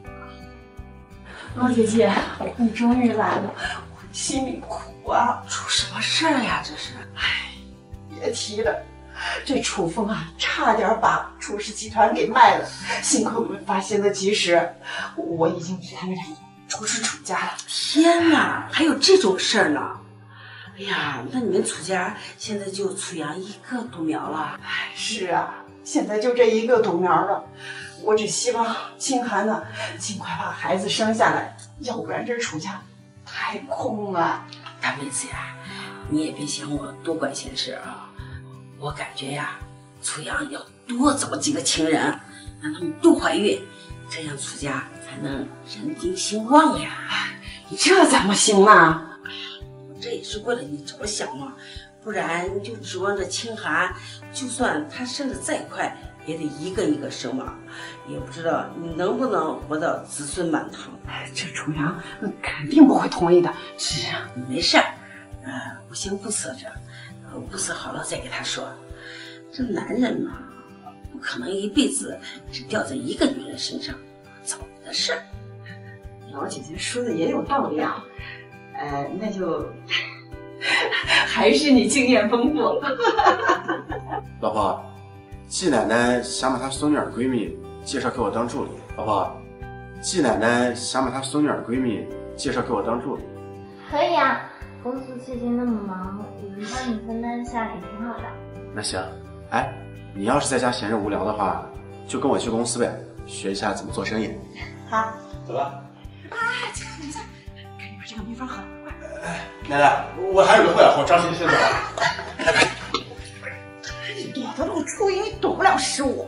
老姐姐，你终于来了， 我心里苦啊！出什么事儿呀？这是？ 哎，别提了，这楚风啊，差点把楚氏集团给卖了，幸亏我们发现的及时，我已经替他们俩逐出楚家了。 天哪，还有这种事儿呢！哎呀，那你们楚家现在就楚阳一个独苗了？ 哎，是啊，现在就这一个独苗了。我只希望清寒呢尽快把孩子生下来，要不然这楚家太空了。 大妹子呀，你也别嫌我多管闲事啊！我感觉呀，楚阳要多找几个情人，让他们都怀孕，这样楚家才能人丁兴旺呀。 这怎么行呢？ 这也是为了你着想嘛，不然你就指望着清寒，就算他生的再快，也得一个一个生嘛，也不知道你能不能活到子孙满堂。 这楚阳肯定不会同意的。 是啊，没事儿，呃，我先物色着，物色好了再给他说。这男人嘛，不可能一辈子只吊在一个女人身上，早的事儿。 老姐姐说的也有道理啊，呃，那就还是你经验丰富了。 老婆，季奶奶想把她孙女儿闺蜜介绍给我当助理。老婆，季奶奶想把她孙女儿闺蜜介绍给我当助理。 可以啊，公司最近那么忙，我们帮你分担一下也挺好的。 那行，哎，你要是在家闲着无聊的话，就跟我去公司呗，学一下怎么做生意。 好， 走吧。 啊，这个名字，赶紧把这个秘方喝。 奶奶，我还有个会，我着急先走了。拜拜。 你躲得了初一，你躲不了十五。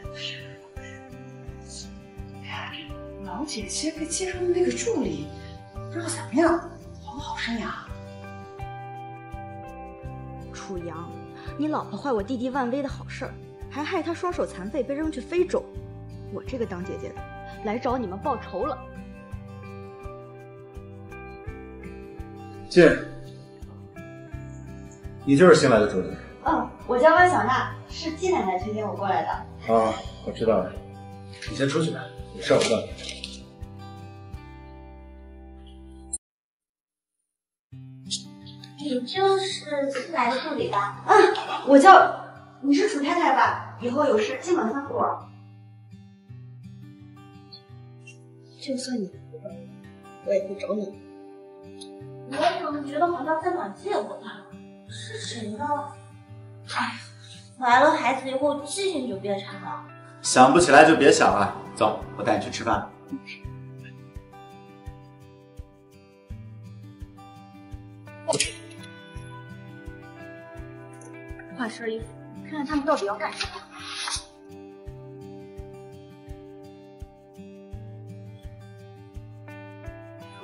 老姐姐给介绍的那个助理，不知道怎么样，好不好生呀？ 楚阳，你老婆坏我弟弟万威的好事儿，还害他双手残废被扔去非洲。我这个当姐姐的，来找你们报仇了。 进，你就是新来的助理。 嗯，我叫万小娜，是季奶奶推荐我过来的。 啊，我知道了。你先出去吧，有事我告诉你。 你就是新来的助理吧？ 嗯，我叫……你是楚太太吧？以后有事尽管吩咐我。就算你不找我，我也会找你。 我怎么觉得好像在哪见过他？是谁呢？哎，怀了孩子以后记性就变差了。 想不起来就别想了，走，我带你去吃饭。 换身衣服，看看他们到底要干什么。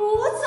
总，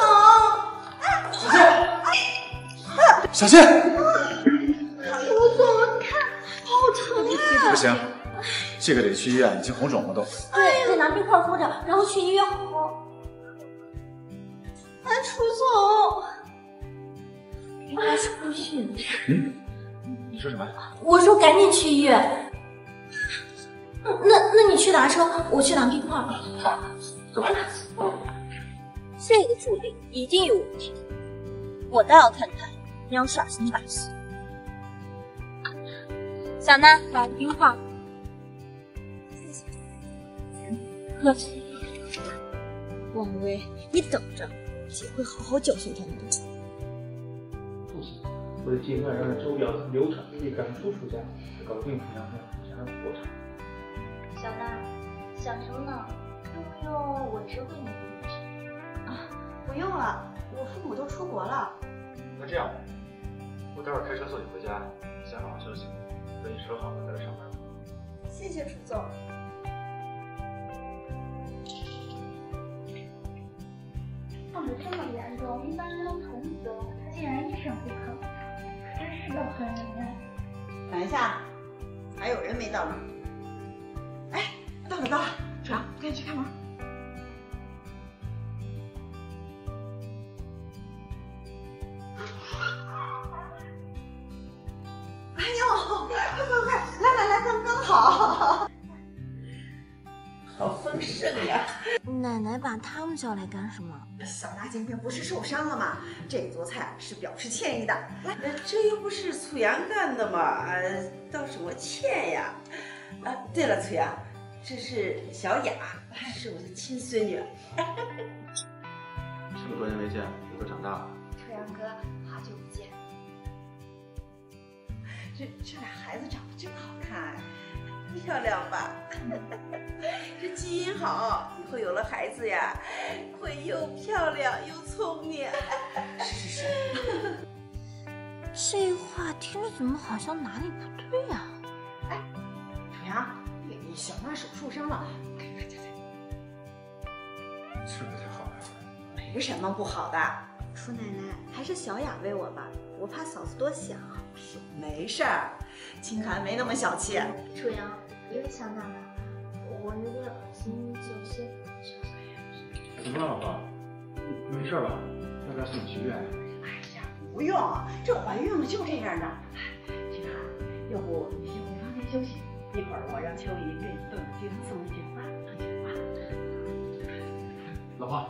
小心！ 吴总，看，好疼啊！ 不行，这个得去医院，已经红肿了都。 对，得拿冰块敷着，然后去医院好好。 哎，楚总， 应该是不信。 嗯，你说什么？ 我说赶紧去医院。那那你去拿车，我去拿冰块。 好，走吧。 这个助理一定有问题，我倒要看看你要耍什么把戏。小娜，来冰块。 客气。王威，你等着，姐会好好教训他们的。 不行，我得尽快让周表流产可以赶出楚家，搞定楚阳让楚家的破产。 小娜，想什么呢？用不用我知会你的问题？ 啊，不用了，我父母都出国了。 那这样吧，我待会儿开车送你回家，你先好好休息，等你车好了再来上班。 谢谢楚总。 胖得这么严重，一般人都疼死了，他竟然一声不吭，真是个狠人呀！ 等一下，还有人没到呢。哎，到了到了，楚阳，赶紧去开门。哎呦，快快快，来来来，刚刚好，好丰盛呀！ 奶奶把他们叫来干什么？ 小娜今天不是受伤了吗？这桌菜是表示歉意的。来，这又不是楚阳干的嘛，呃，道什么歉呀？啊，对了，楚阳，这是小雅，是我的亲孙女。 这么多年没见，你都长大了。 楚阳哥，好久不见。 这这俩孩子长得真好看，漂亮吧？这基因好，以后有了孩子呀，会又漂亮又聪明。是是是。 这话听着怎么好像哪里不对呀？ 哎，楚阳，你小娜手受伤了，赶紧加菜。 是不太好呀。 没什么不好的。 楚奶奶，还是小雅喂我吧，我怕嫂子多想。 没事儿，清寒没那么小气。 楚阳，你又想哪了？我有点恶心，有些。 怎么了，老婆？你没事吧？要不要送你去医院？ 哎呀，不用，这怀孕了就这样的。清寒，要不你先回房间休息，一会儿我让秋姨给你炖个鸡汤送你去吧，放心吧。 老婆，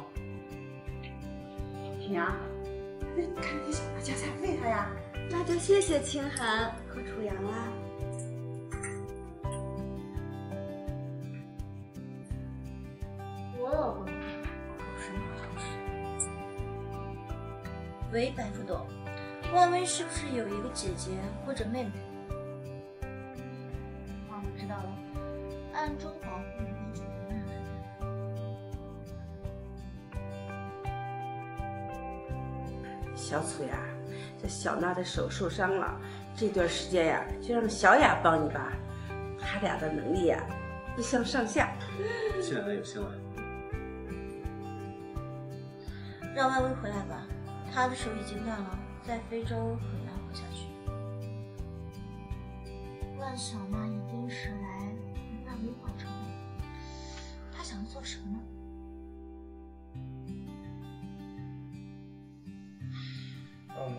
平阳，那赶紧给小娜夹菜喂她呀。 那就谢谢清寒和楚阳啦。 我老公有什么好事？喂，白副总，万威是不是有一个姐姐或者妹妹？啊，我知道了，暗中保护你跟楚阳。 小楚呀，这小娜的手受伤了，这段时间呀，就让小雅帮你吧，他俩的能力呀，不相上下。 谢奶奶有心了。 让万威回来吧，他的手已经断了，在非洲很难活下去。万小娜一定是来与万威报仇的，他想做什么呢？ 嗯。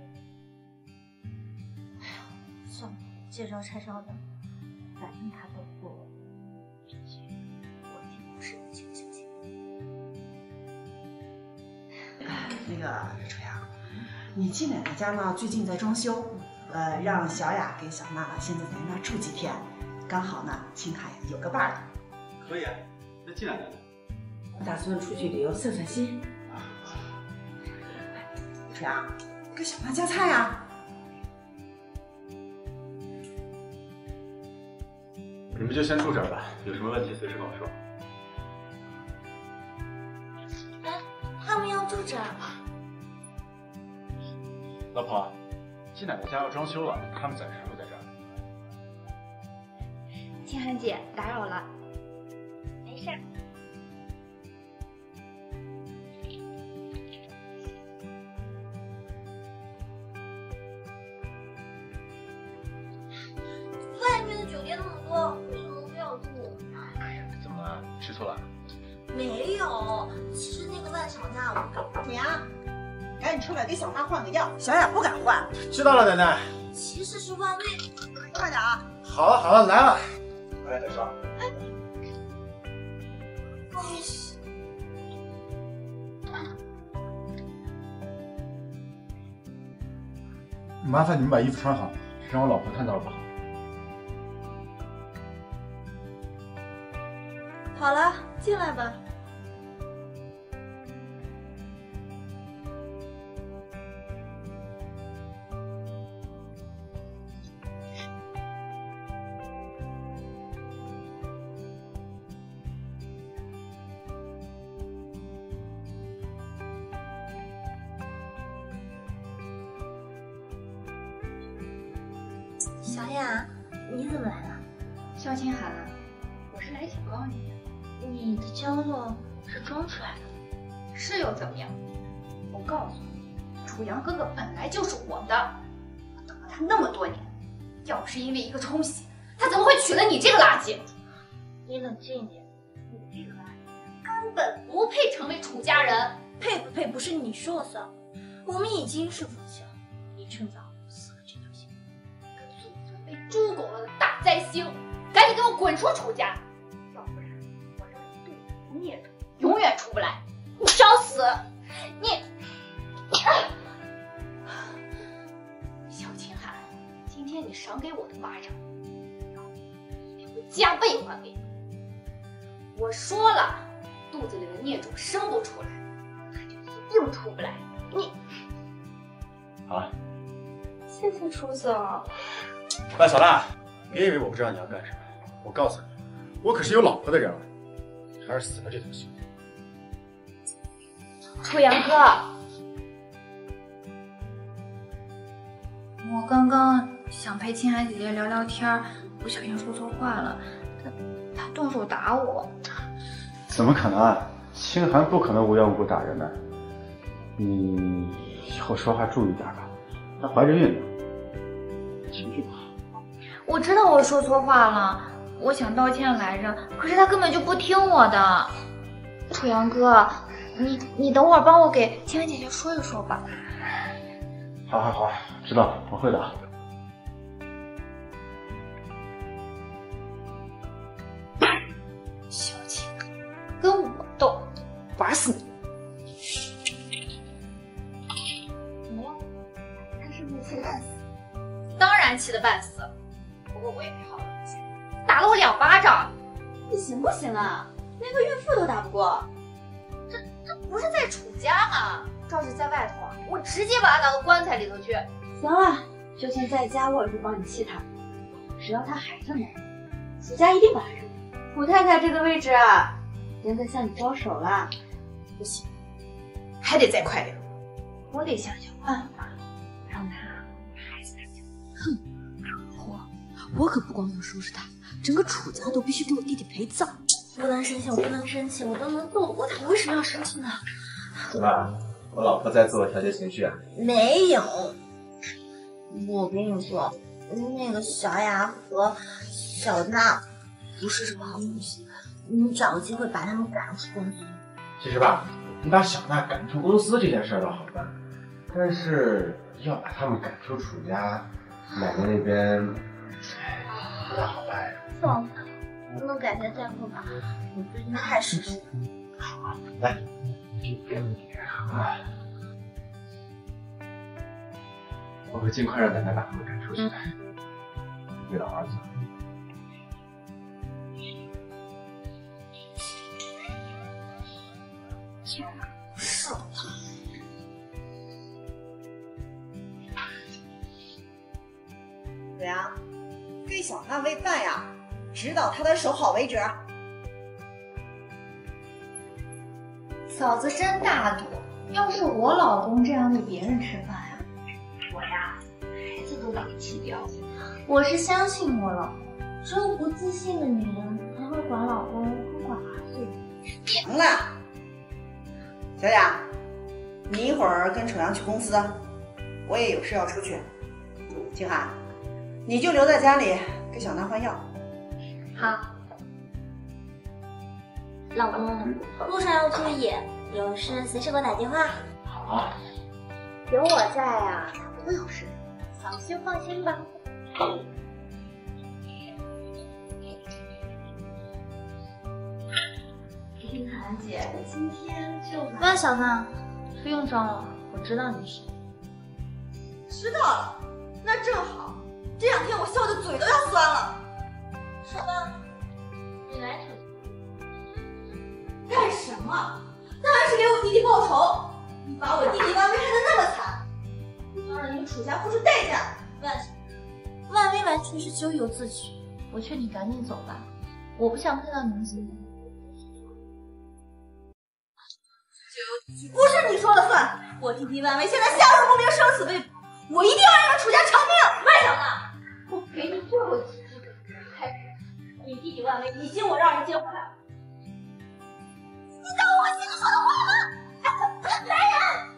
哎呀，算了，借招拆招的，反正他斗不过我，毕竟我已经不是年轻小姐。 那个楚阳，你季奶奶家呢最近在装修，呃，让小雅跟小娜先在咱那住几天，刚好呢，清寒呀有个伴儿。 可以啊，那季奶奶呢？ 我打算出去旅游散散心。楚阳，给小娜夹菜呀。 你们就先住这儿吧，有什么问题随时跟我说。 哎，他们要住这儿。 老婆，季奶奶家要装修了，他们暂时会在这儿。 清寒姐，打扰了。 没事儿。 酒店那么多，为什么非要住？ 怎么了？吃醋了？ 没有，其实那个万小娜，我楚阳，赶紧出来给小娜换个药。小雅不敢换。 知道了，奶奶。 其实是万威。 快点啊！ 好了好了，来了。 回来再说。 哎。 麻烦你们把衣服穿好，让我老婆看到了不好。 好了，进来吧。 小雅，你怎么来了？ 萧清寒，我是来警告你的。 你的焦虑是装出来的， 是又怎么样？我告诉你，楚阳哥哥本来就是我的，我等了他那么多年，要不是因为一个冲喜，他怎么会娶了你这个垃圾？ 你冷静一点，你这个垃圾根本不配成为楚家人。 配不配不是你说算，我们已经是夫妻了，你趁早死了这条心。 被猪狗了的大灾星，赶紧给我滚出楚家！要不然我让你肚子孽种永远出不来！你找死！你，萧清寒，今天你赏给我的巴掌，一定会加倍还给你。我说了，肚子里的孽种生不出来，他就一定出不来。你， 好了， 谢谢楚总。 万小娜，别以为我不知道你要干什么。我告诉你，我可是有老婆的人了，还是死了这条心。 楚阳哥， 我刚刚想陪清寒姐姐聊聊天，不小心说错话了，她她动手打我。 怎么可能啊？清寒不可能无缘无故打人的。你以后说话注意点吧，她怀着孕呢，情绪不好。 我知道我说错话了，我想道歉来着，可是他根本就不听我的。楚阳哥，你你等会儿帮我给清寒姐姐说一说吧。 好好好，知道了，我会的。 小青，跟我斗，玩死你！怎么了？他是不是气得半死？当然气得半死。不过我也没好好气，打了我两巴掌。 你行不行啊？连个孕妇都打不过。 这这不是在楚家吗？要是在外头啊，我直接把他打到棺材里头去。 行了，就算在家我也会帮你气他。只要他还这么样，楚家一定把他扔掉。楚太太这个位置啊，已经在向你招手了。 不行，还得再快点。 我得想想办法， 让他孩子他家。哼，我我可不光要收拾他，整个楚家都必须给我弟弟陪葬。 不能生气，我不能生气，我都能斗过他，我为什么要生气呢？ 怎么，我老婆在自我调节情绪啊？ 没有，我跟你说，那个小雅和小娜不是什么好东西，你找个机会把他们赶出公司。 其实吧，你把小娜赶出公司这件事倒好办，但是要把他们赶出楚家，奶奶那边不太好办呀。 算了，那改天再说吧，我最近太失心了。 好，来，我会尽快让奶奶把他们赶出去的，为了儿子。 是的。 子阳，给小娜喂饭呀，直到她的手好为止。 嫂子真大度，要是我老公这样喂别人吃饭呀，我呀孩子都打气掉。我是相信我老公，只有不自信的女人才会管老公和管儿子。 行了，小雅，你一会儿跟楚阳去公司，我也有事要出去。清寒，你就留在家里给小娜换药。 好。老公，路上要注意，有事随时给我打电话。 好。 有我在啊，他不会有事的，小心放心吧。 冰涵姐，今天就不要小娜，不用装了，我知道你是谁。 知道了，那正好，这两天我笑的嘴都要酸了。 什么？你来楚干什么？当然是给我弟弟报仇。你把我弟弟万威害得那么惨，要让你们楚家付出代价。 万万威完全是咎由自取，我劝你赶紧走吧，我不想看到你们今天。 不是你说了算，我弟弟万威现在下落不明，生死未卜，我一定要让楚家偿命。 慢小娜，我给你最后一次机会，开始，你弟弟万威已经我让人接回来了。 你当我心里说的话吗？来人！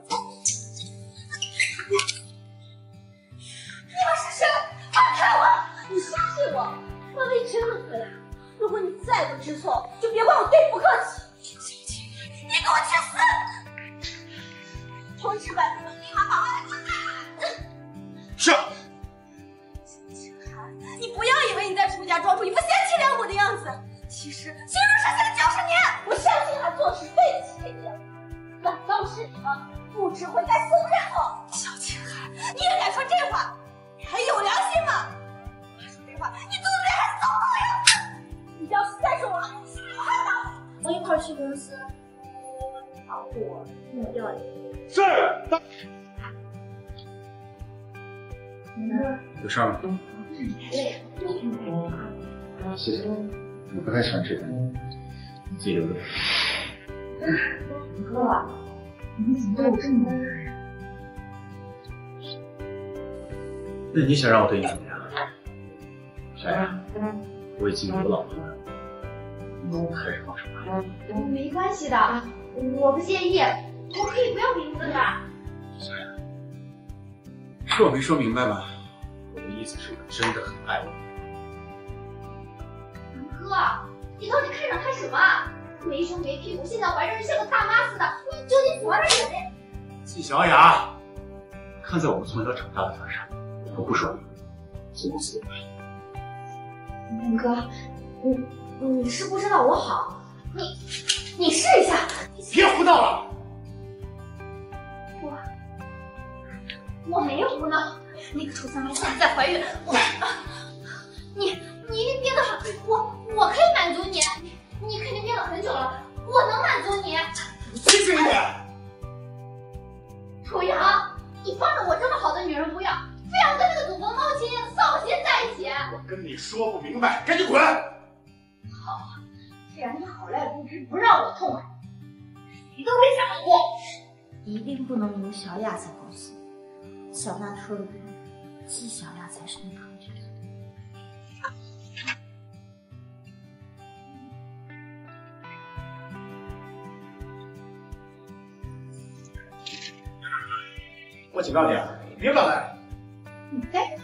你们是谁？放开我！ 你相信我，万威真的回来了。如果你再不知错，就别怪我对你不客气。 你给我去死！通知万威，立马把万威给我带回来。 是。 清寒，你不要以为你在楚家装出一副贤妻良母的样子，其实其实剩下的就是你。 我向清寒做事背弃这个样子，难道是你吗？不知悔改，死不认错。 小清寒，你也敢说这话？你还有良心吗？我说这话，你肚子里还是走狗呀！ 你要是再说我，是不是我害到你？我一会儿去公司。保护我，抹掉你。 是。 有事吗？ 累。 谢谢。我不太喜欢这个，你自己留着。 哥啊，你怎么对我这么好？ 那你想让我对你怎么样？小雅，我已经有老婆了，你还是放手吧。 没关系的。我不介意，我可以不要名字的。 小雅，是我没说明白吧？我的意思是我真的很爱我。 哥，你到底看上他什么？没胸没屁股，现在怀着人像个大妈似的，你究竟喜欢他什么呀？ 季小雅，看在我们从小长大的份上，我不说了，从此吧。 南哥，你你是不知道我好，你你试一下。 别胡闹了！ 我我没胡闹，那个楚三妈现在在怀孕，我你你一定憋得很，我我可以满足你，你肯定憋了很久了，我能满足你。 你清醒一点！ 楚阳，你放着我这么好的女人不要，非要跟那个祖宗猫亲扫心在一起。 我跟你说不明白，赶紧滚！ 好，既然你好赖不知，不让我痛快。你都别想我， 一定不能有小雅在公司。小娜说的对，季小雅才是那个角色。 我警告你，别乱来！ 你该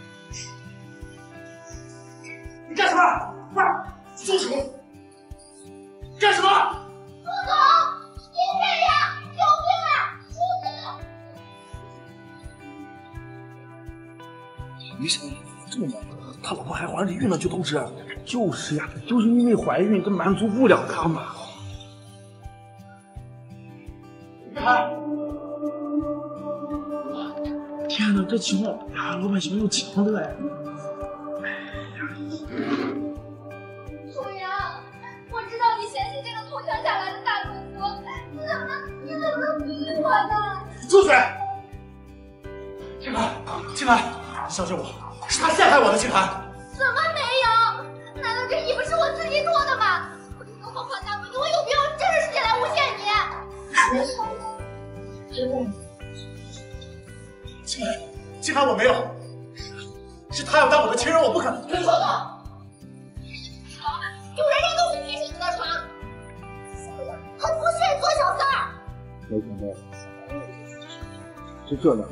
你干什么？快住手！干什么？ 陆总，别这样！救命啊！陆没想到这么忙，他老婆还怀着孕呢就通知。就是呀，就是因为怀孕，这满足不了他嘛。 看。 天哪，这情况呀，老板喜欢用强的哎。 楚阳，我知道你嫌弃这个从乡下来的大公子，你怎么你怎么能逼我呢？ 住嘴！清寒，清寒，你相信我，是他陷害我的，清寒。 怎么没有？难道这衣服是我自己做的吗？我一个花花大美女，我有必要真实世界来诬陷你？ 真的。 清寒，清寒，我没有，是他要当我的情人，我不可能。 你说错！有人扔东西你也舍得穿？还不屑做小三儿？ 没想到是这样。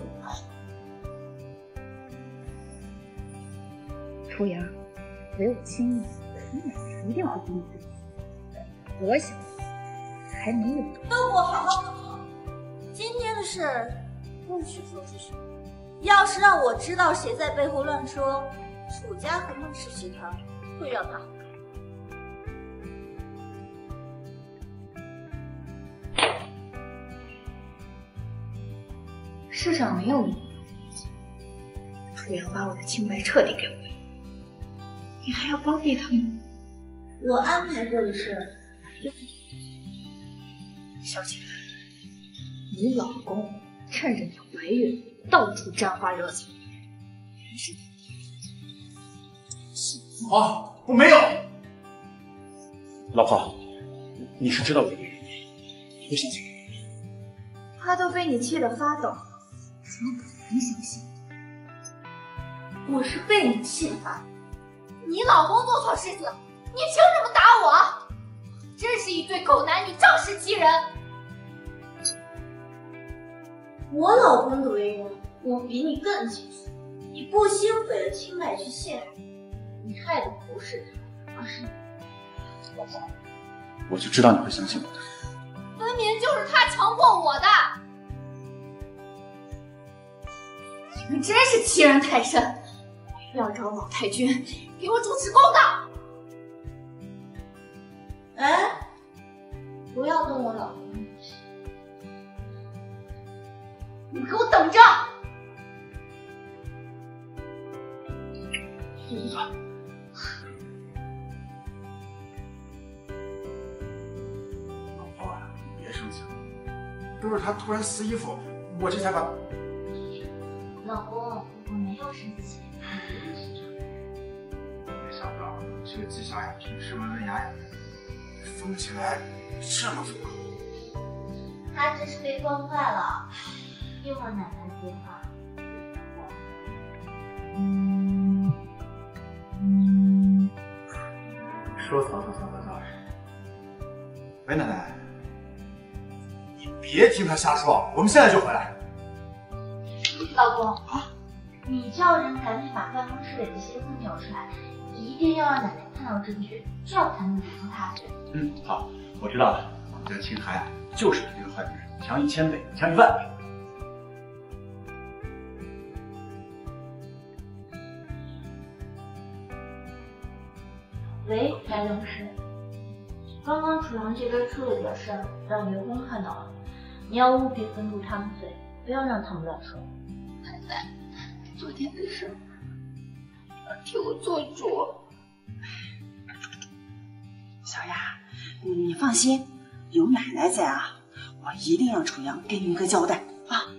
楚阳，唯我亲你， 一定会比你更好。我想还没有。 都给我好好沟通，今天的事不许说出去。要是让我知道谁在背后乱说，楚家和孟氏集团会让他好看。 世上没有人楚阳把我的清白彻底给毁了，你还要包庇他吗？ 我安排过的事就是小姐，你老公趁着你怀孕到处沾花惹草，是啊，我没有。 老婆，你是知道我的原因，你不相信？ 他都被你气得发抖，怎么可能相信？ 我是被你气发的。你老公做错事情，你凭什么打我？真是一对狗男女，仗势欺人。我老公的为人，我比你更清楚。你不惜毁了清白去陷害你，你害的不是他，而是你。 老婆，我就知道你会相信我的。 分明就是他强迫我的。你们真是欺人太甚！要找老太君给我主持公道。哎，不要动我老公的事，你给我等着！ 子子， 老婆，你别生气了，都是他突然撕衣服，我这才把。 老公，我没有生气。 没想到这个季小雅平时文文雅雅的，疯起来这么疯狂。 他真是被惯坏了。一会儿奶奶接话。 说曹操曹操曹。喂，奶奶，你别听他瞎说，我们现在就回来。 老公，啊，你叫人赶紧把办公室里的新闻扭出来，一定要让奶奶看到证据，这样才能扶他去。 嗯，好，我知道了。我们家青海啊，就是比这个坏女人强一千倍，强一万倍。 喂，白龙师，刚刚楚阳这边出了点事儿，让刘公看到了，你要务必封住他们嘴，不要让他们乱说。 奶奶，昨天的事，替我做主。 小雅，你放心，有奶奶在啊，我一定让楚阳给你一个交代啊。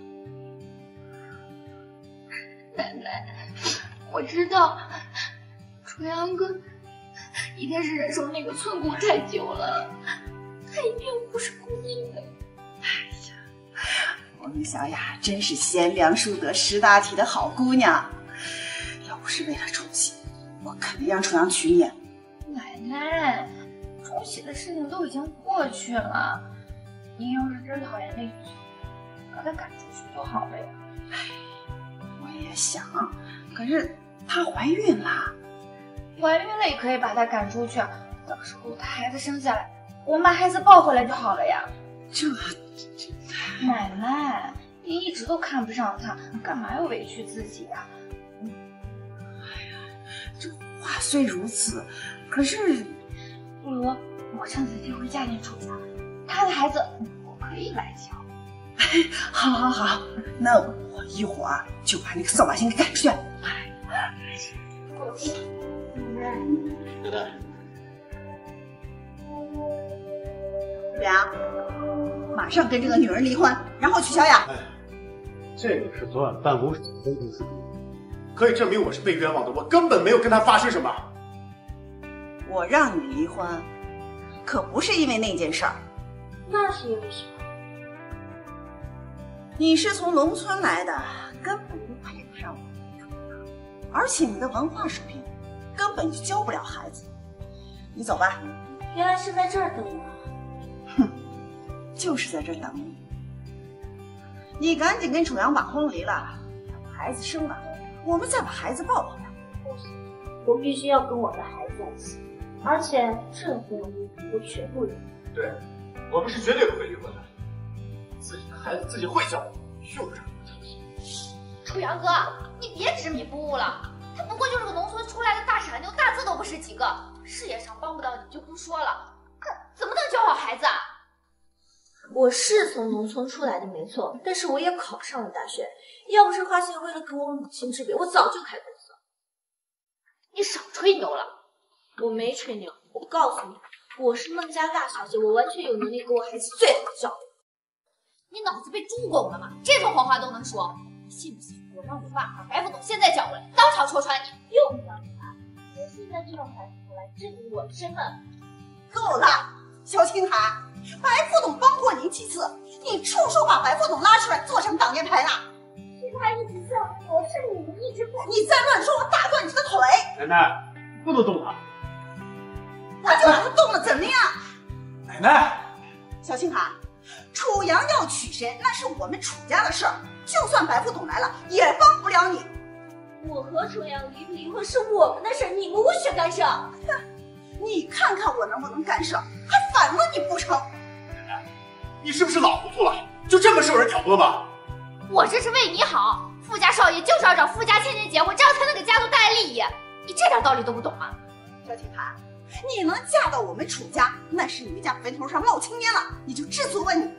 奶奶，我知道楚阳哥一定是忍受那个村姑太久了，他一定不是故意的。 哎呀，我们小雅真是贤良淑德、识大体的好姑娘，要不是为了冲喜，我肯定让楚阳娶你。 奶奶，冲喜的事情都已经过去了，您要是真讨厌那个，把他赶出去就好了呀。 哎，我也想，可是她怀孕了。 怀孕了也可以把她赶出去，到时候她孩子生下来，我们把孩子抱回来就好了呀。 这， 这奶奶，您一直都看不上她，干嘛要委屈自己呀？ 哎呀，这话虽如此，可是， 不如我趁此机会嫁进楚家，她的孩子我可以来教。 好好好，那我一会儿就把那个扫把星给赶出去。 对的。 梁，马上跟这个女人离婚，然后娶小雅。 哎，这个是昨晚办公室的公共事务，可以证明我是被冤枉的，我根本没有跟他发生什么。 我让你离婚，可不是因为那件事儿。 那是因为什么？ 你是从农村来的，根本就配不上我，而且你的文化水平根本就教不了孩子。你走吧。 原来是在这儿等我。 哼，就是在这儿等你。你赶紧跟楚阳把婚离了，把孩子生了，我们再把孩子抱回来。 不行，我必须要跟我的孩子在一起。 而且这个婚姻我全部认。 对，我们是绝对不会离婚的。自己的孩子自己会教，用着。 楚阳哥，你别执迷不悟了，他不过就是个农村出来的大傻妞，大字都不识几个，事业上帮不到你就不说了，可怎么能教好孩子啊？ 我是从农村出来的没错，但是我也考上了大学。要不是花谢为了给我母亲治病，我早就开公司了。 你少吹牛了！ 我没吹牛，我告诉你，我是孟家大小姐，我完全有能力给我孩子最好的教育。 你脑子被猪拱了吗？这种谎话都能说？信不信我让你爸把白副总现在叫过来，当场戳穿你？ 用不着你爸，我现在就让白副总来证明我的身份。 够了，萧青海，白副总帮过你几次，你处处把白副总拉出来做成挡箭牌呢。 是他一直向着我，是你们一直不…… 你再乱说，我打断你的腿！ 奶奶，不能动他。 那就把他动了，怎么样？ 奶奶， 萧青海，楚阳要娶谁，那是我们楚家的事儿，就算白副总来了，也帮不了你。 我和楚阳离不离婚是我们的事，你们无需干涉。 你看看我能不能干涉，还反问你不成？ 奶奶，你是不是老糊涂了？就这么受人挑拨吗？ 我这是为你好，富家少爷就是要找富家千金结婚，这样才能给家族带来利益。你这点道理都不懂吗？ 萧青海，你能嫁到我们楚家，那是你们家坟头上冒青烟了，你就知足吧你。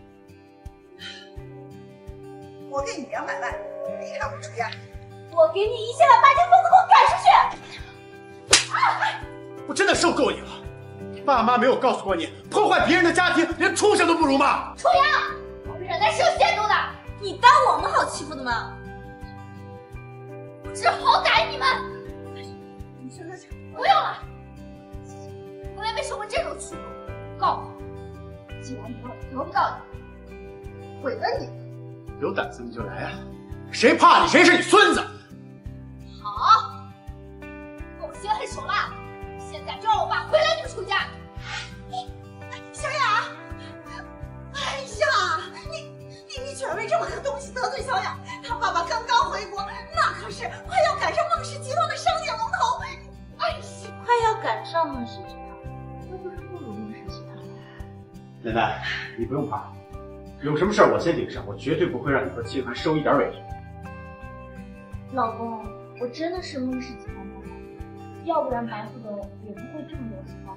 我给你两百万，离开我们楚家。 我给你一千万，把这疯子给我赶出去！ 啊！我真的受够你了！爸妈没有告诉过你，破坏别人的家庭，连畜生都不如吗？ 楚阳，我们忍耐是有限度的。 你当我们好欺负的吗？ 不知好歹你们！ 你现在讲不用了，从来没受过这种屈辱。告诉你，既然你要得不到你，毁了你。 有胆子你就来啊！谁怕你？谁是你孙子？ 好，跟我心狠手辣，现在就让我爸回来你们楚家。 小雅，哎呀，你你你居然为这么个东西得罪小雅！他爸爸刚刚回国，那可是快要赶上孟氏集团的商业龙头。哎呀， 快要赶上孟氏集团，那不是不如孟氏集团？ 奶奶，你不用怕，有什么事儿我先顶上，我绝对不会让你和集团受一点委屈。 老公，我真的是孟氏集团的，要不然白副总也不会这么流行。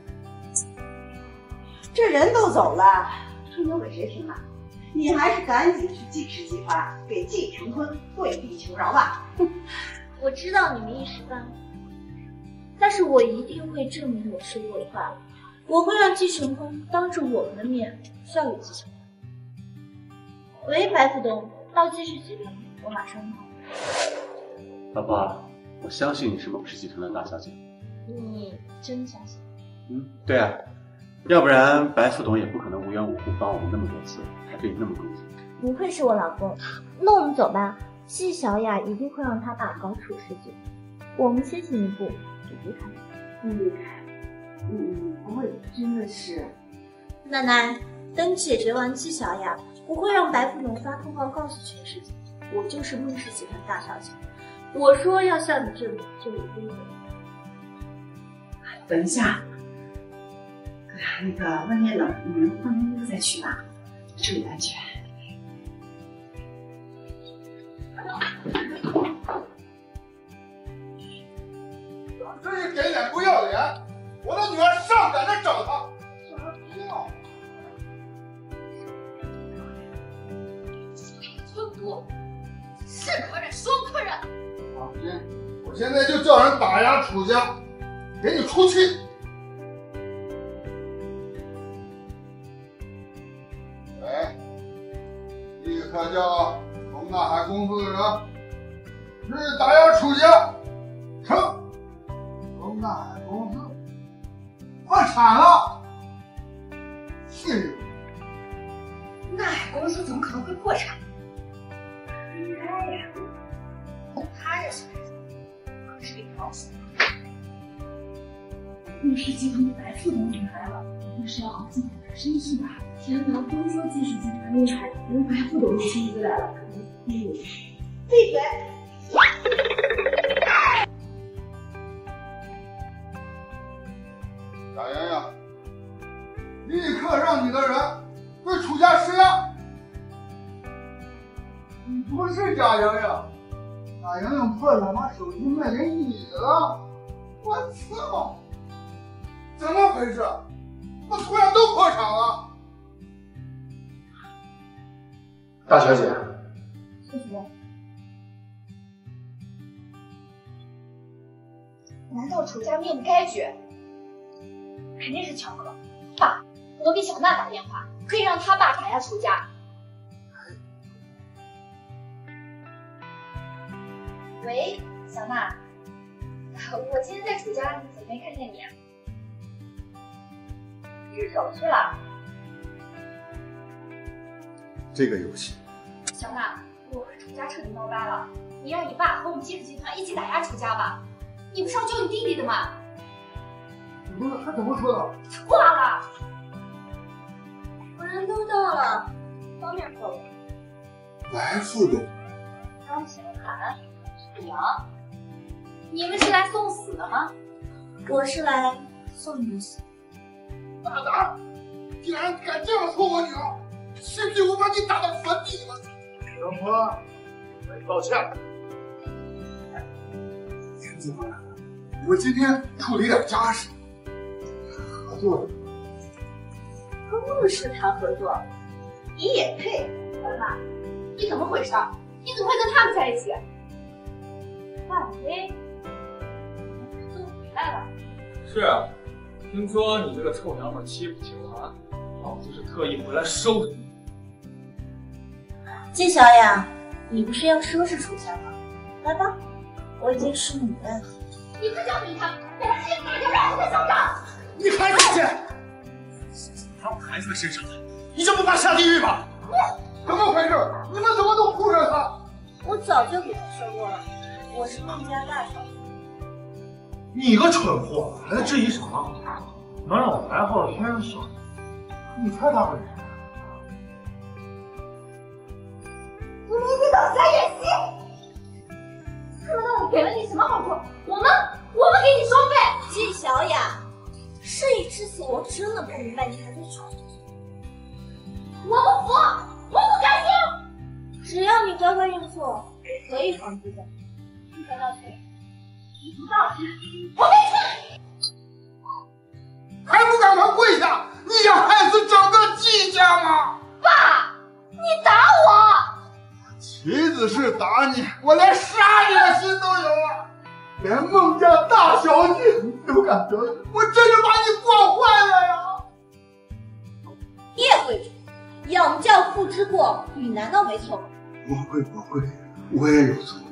这人都走了，吹牛给谁听啊？你还是赶紧去季氏集团给季成坤跪地求饶吧。 我知道你们一时半会，但是我一定会证明我说过的话。我会让季成坤当着我们的面教育季成坤。喂，白副总，到季氏集团，我马上到。 老婆，我相信你是孟氏集团的大小姐。 你真相信？ 嗯，对啊，要不然白副总也不可能无缘无故帮我们那么多次，还对你那么恭敬。 不愧是我老公。那我们走吧，季小雅一定会让他爸搞处事局，我们先行一步就离开。 嗯嗯，我真的是。 奶奶，等解决完季小雅，我会让白副总发通告告诉全世界，我就是孟氏集团大小姐。我说要向你证明，就一定会。 等一下，那个外面冷，你们换件衣服再去吧，注意安全。 真是给脸不要脸！我的女儿上赶着找他，竟然不要。 村姑，是可忍双可忍。 放心，我现在就叫人打压楚家，给你出气。哎，立刻叫从大海公司的人去打压楚家，成。从大海公司破产了。是。 那海公司怎么可能会破产？应该呀。他这小孩子可是个老鼠。 孟氏集团的白副总也来了，一定是要好自己的身世吧？天哪，光说季氏集团厉害，连白副总都亲自来了，可能嗯， 闭嘴！ 是贾洋洋，贾洋洋破产把手机卖给你了，我操！怎么回事？我突然都破产了。 大小姐， 谢谢。难道楚家命不该绝？肯定是巧合。爸，我给小娜打电话，可以让她爸打压楚家。喂，小娜，我今天在楚家，怎么没看见你？日手去了。 这个游戏， 小娜，我和楚家彻底闹掰了，你让你爸和我们姬氏集团一起打压楚家吧。你不是要救你弟弟的吗？ 你不是他怎么说的？ 他挂了。 人都到了，方便客户。 来副总， 张清寒，楚阳，你们是来送死的吗？ 我是来送你死。 大胆！竟然敢这样说我女儿，信不信我把你打到坟地里？老婆，我道歉。天子回来了，我今天处理点家事，合作。 跟陆氏谈合作，你也配？ 文妈，你怎么回事？你怎么会跟他们在一起？范威，终于回来了。 是啊，听说你这个臭娘们欺负秦寒，老子是特意回来收拾你。 季小雅，你不是要收拾楚家吗？来吧，我已经是你的。 你不教训他，我现在就让我的小张。 你还道歉？到孩子的身上，你就不怕下地狱吧？ 怎么回事？你们怎么都护着他？ 我早就给他说过了，我是孟家大小姐。 你个蠢货，还在质疑什么？能让我白耗了天上小，你猜他会是谁？ 你们一天到晚在演戏，他们到底给了你什么好处？我们，我们给你双倍。 季小雅，事已至此，我真的不明白你还在吵什么。 我不服，我不甘心。 只要你乖乖认错，我可以放弃的。 你快道歉！你不道歉，我没劝。 还不赶快跪下！你想害死整个季家吗？ 爸，你打我！ 岂止是打你，我连杀你的心都有了。连孟家大小姐你都敢得罪，我真是把你惯坏了呀！ 别跪着，养教父之过，你难道没错吗？ 我会，我会，我也有错。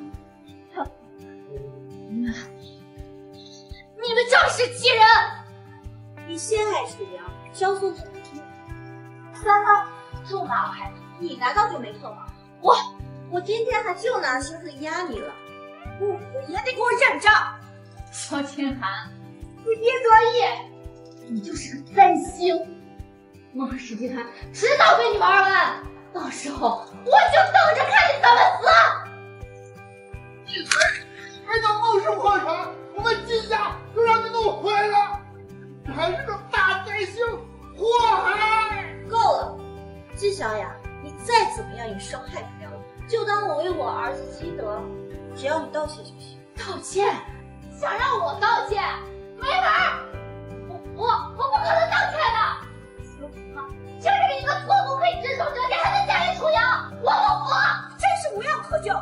你们仗势欺人！ 你陷害楚阳，教唆楚阳， 三呢？咒骂我孩子， 你难道就没错吗？ 我我今天还就拿心思压你了， 不服也得给我认账！萧清寒，你别得意，你就是个灾星！孟氏集团迟早被你们二完，到时候我就等着看你怎么死！ 闭嘴！没等孟氏破产，我们季家就让你弄毁了！你还是个大灾星，祸害！ 够了，季小雅，你再怎么样也伤害不了我，就当我为我儿子积德，只要你道歉就行。 道歉？想让我道歉？没门！我我我不可能道歉的！说什么？就这个一个错误可以只手遮天，还能嫁给楚阳？我不服！ 真是无药可救！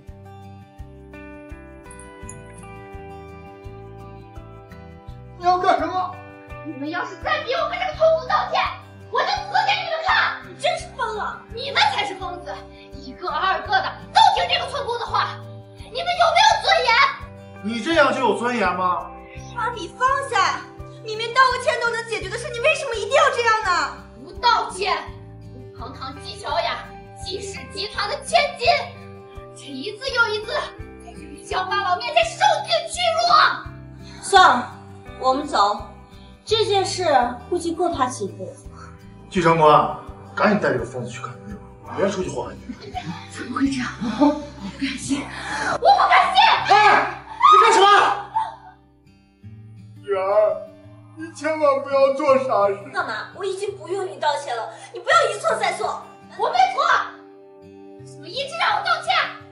你要干什么？ 你们要是再逼我跟这个村姑道歉，我就死给你们看！ 你真是疯了！ 你们才是疯子，一个二个的都听这个村姑的话，你们有没有尊严？ 你这样就有尊严吗？ 妈，你放下！明明道个歉都能解决的事，你为什么一定要这样呢？ 不道歉，我堂堂季小雅，季氏集团的千金，这一次又一次在这个乡巴佬面前受尽屈辱。 算了，我们走。这件事估计够他几辈子。 季长官，赶紧带这个疯子去看医生，别出去祸害你。 怎么会这样？我不甘心，我不甘心！ 哎，你干什么？ 女儿，你千万不要做傻事。 干嘛？我已经不用你道歉了，你不要一错再错。 我没错，怎么一直让我道歉？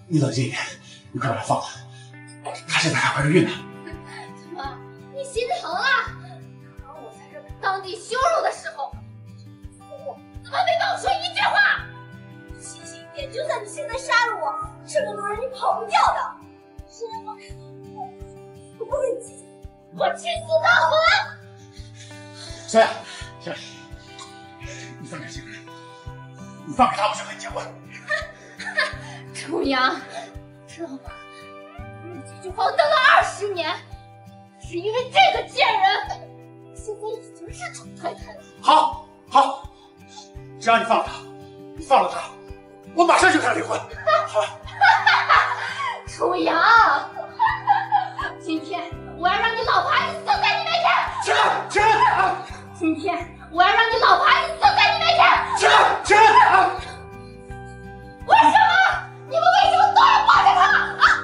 你冷静一点，你快把她放了，她现在还怀着孕呢。 怎么，你心疼了？当我在这当地羞辱的时候，我怎么没帮我说一句话？ 清醒一点，就算你现在杀了我，这么多人你跑不掉的。虽然我看到我，我不会记得， 我去死到死！ 小雅，小雅，你放开心，你放开他，我就和你结婚。 楚阳，知道吗？你这句话我等了二十年，是因为这个贱人，现在已经是楚太太了。 好，好，只要你放了他，你放了他，我马上就跟他离婚。好吧？ 楚阳，今天我要让你老婆孩子死在你面前！ 起来，起来啊！ 今天我要让你老婆孩子死在你面前！ 起来，起来啊！ 为什么？你们为什么都要抱着他啊？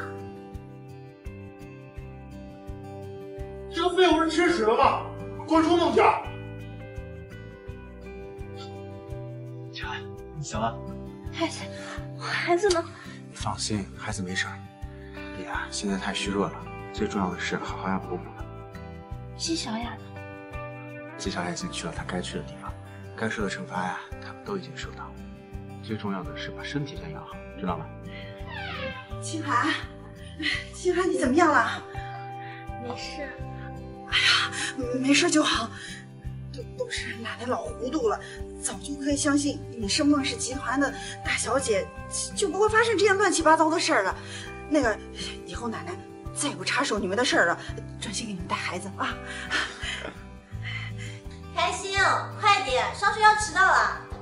这个废物是吃屎了吗？滚出孟家！ 乔安，你醒了？ 孩子，我孩子呢？ 放心，孩子没事儿。你呀，现在太虚弱了，最重要的是好好要补补了。 季小雅呢？ 季小雅已经去了她该去的地方，该受的惩罚呀，他们都已经受到。最重要的是把身体先养好，知道吗？ 清寒，清寒，你怎么样了？ 没事。 哎呀，没事就好。都都是奶奶老糊涂了，早就该相信你是孟氏集团的大小姐，就不会发生这样乱七八糟的事儿了。那个，以后奶奶再也不插手你们的事儿了，专心给你们带孩子啊。 开心，快点，上学要迟到了。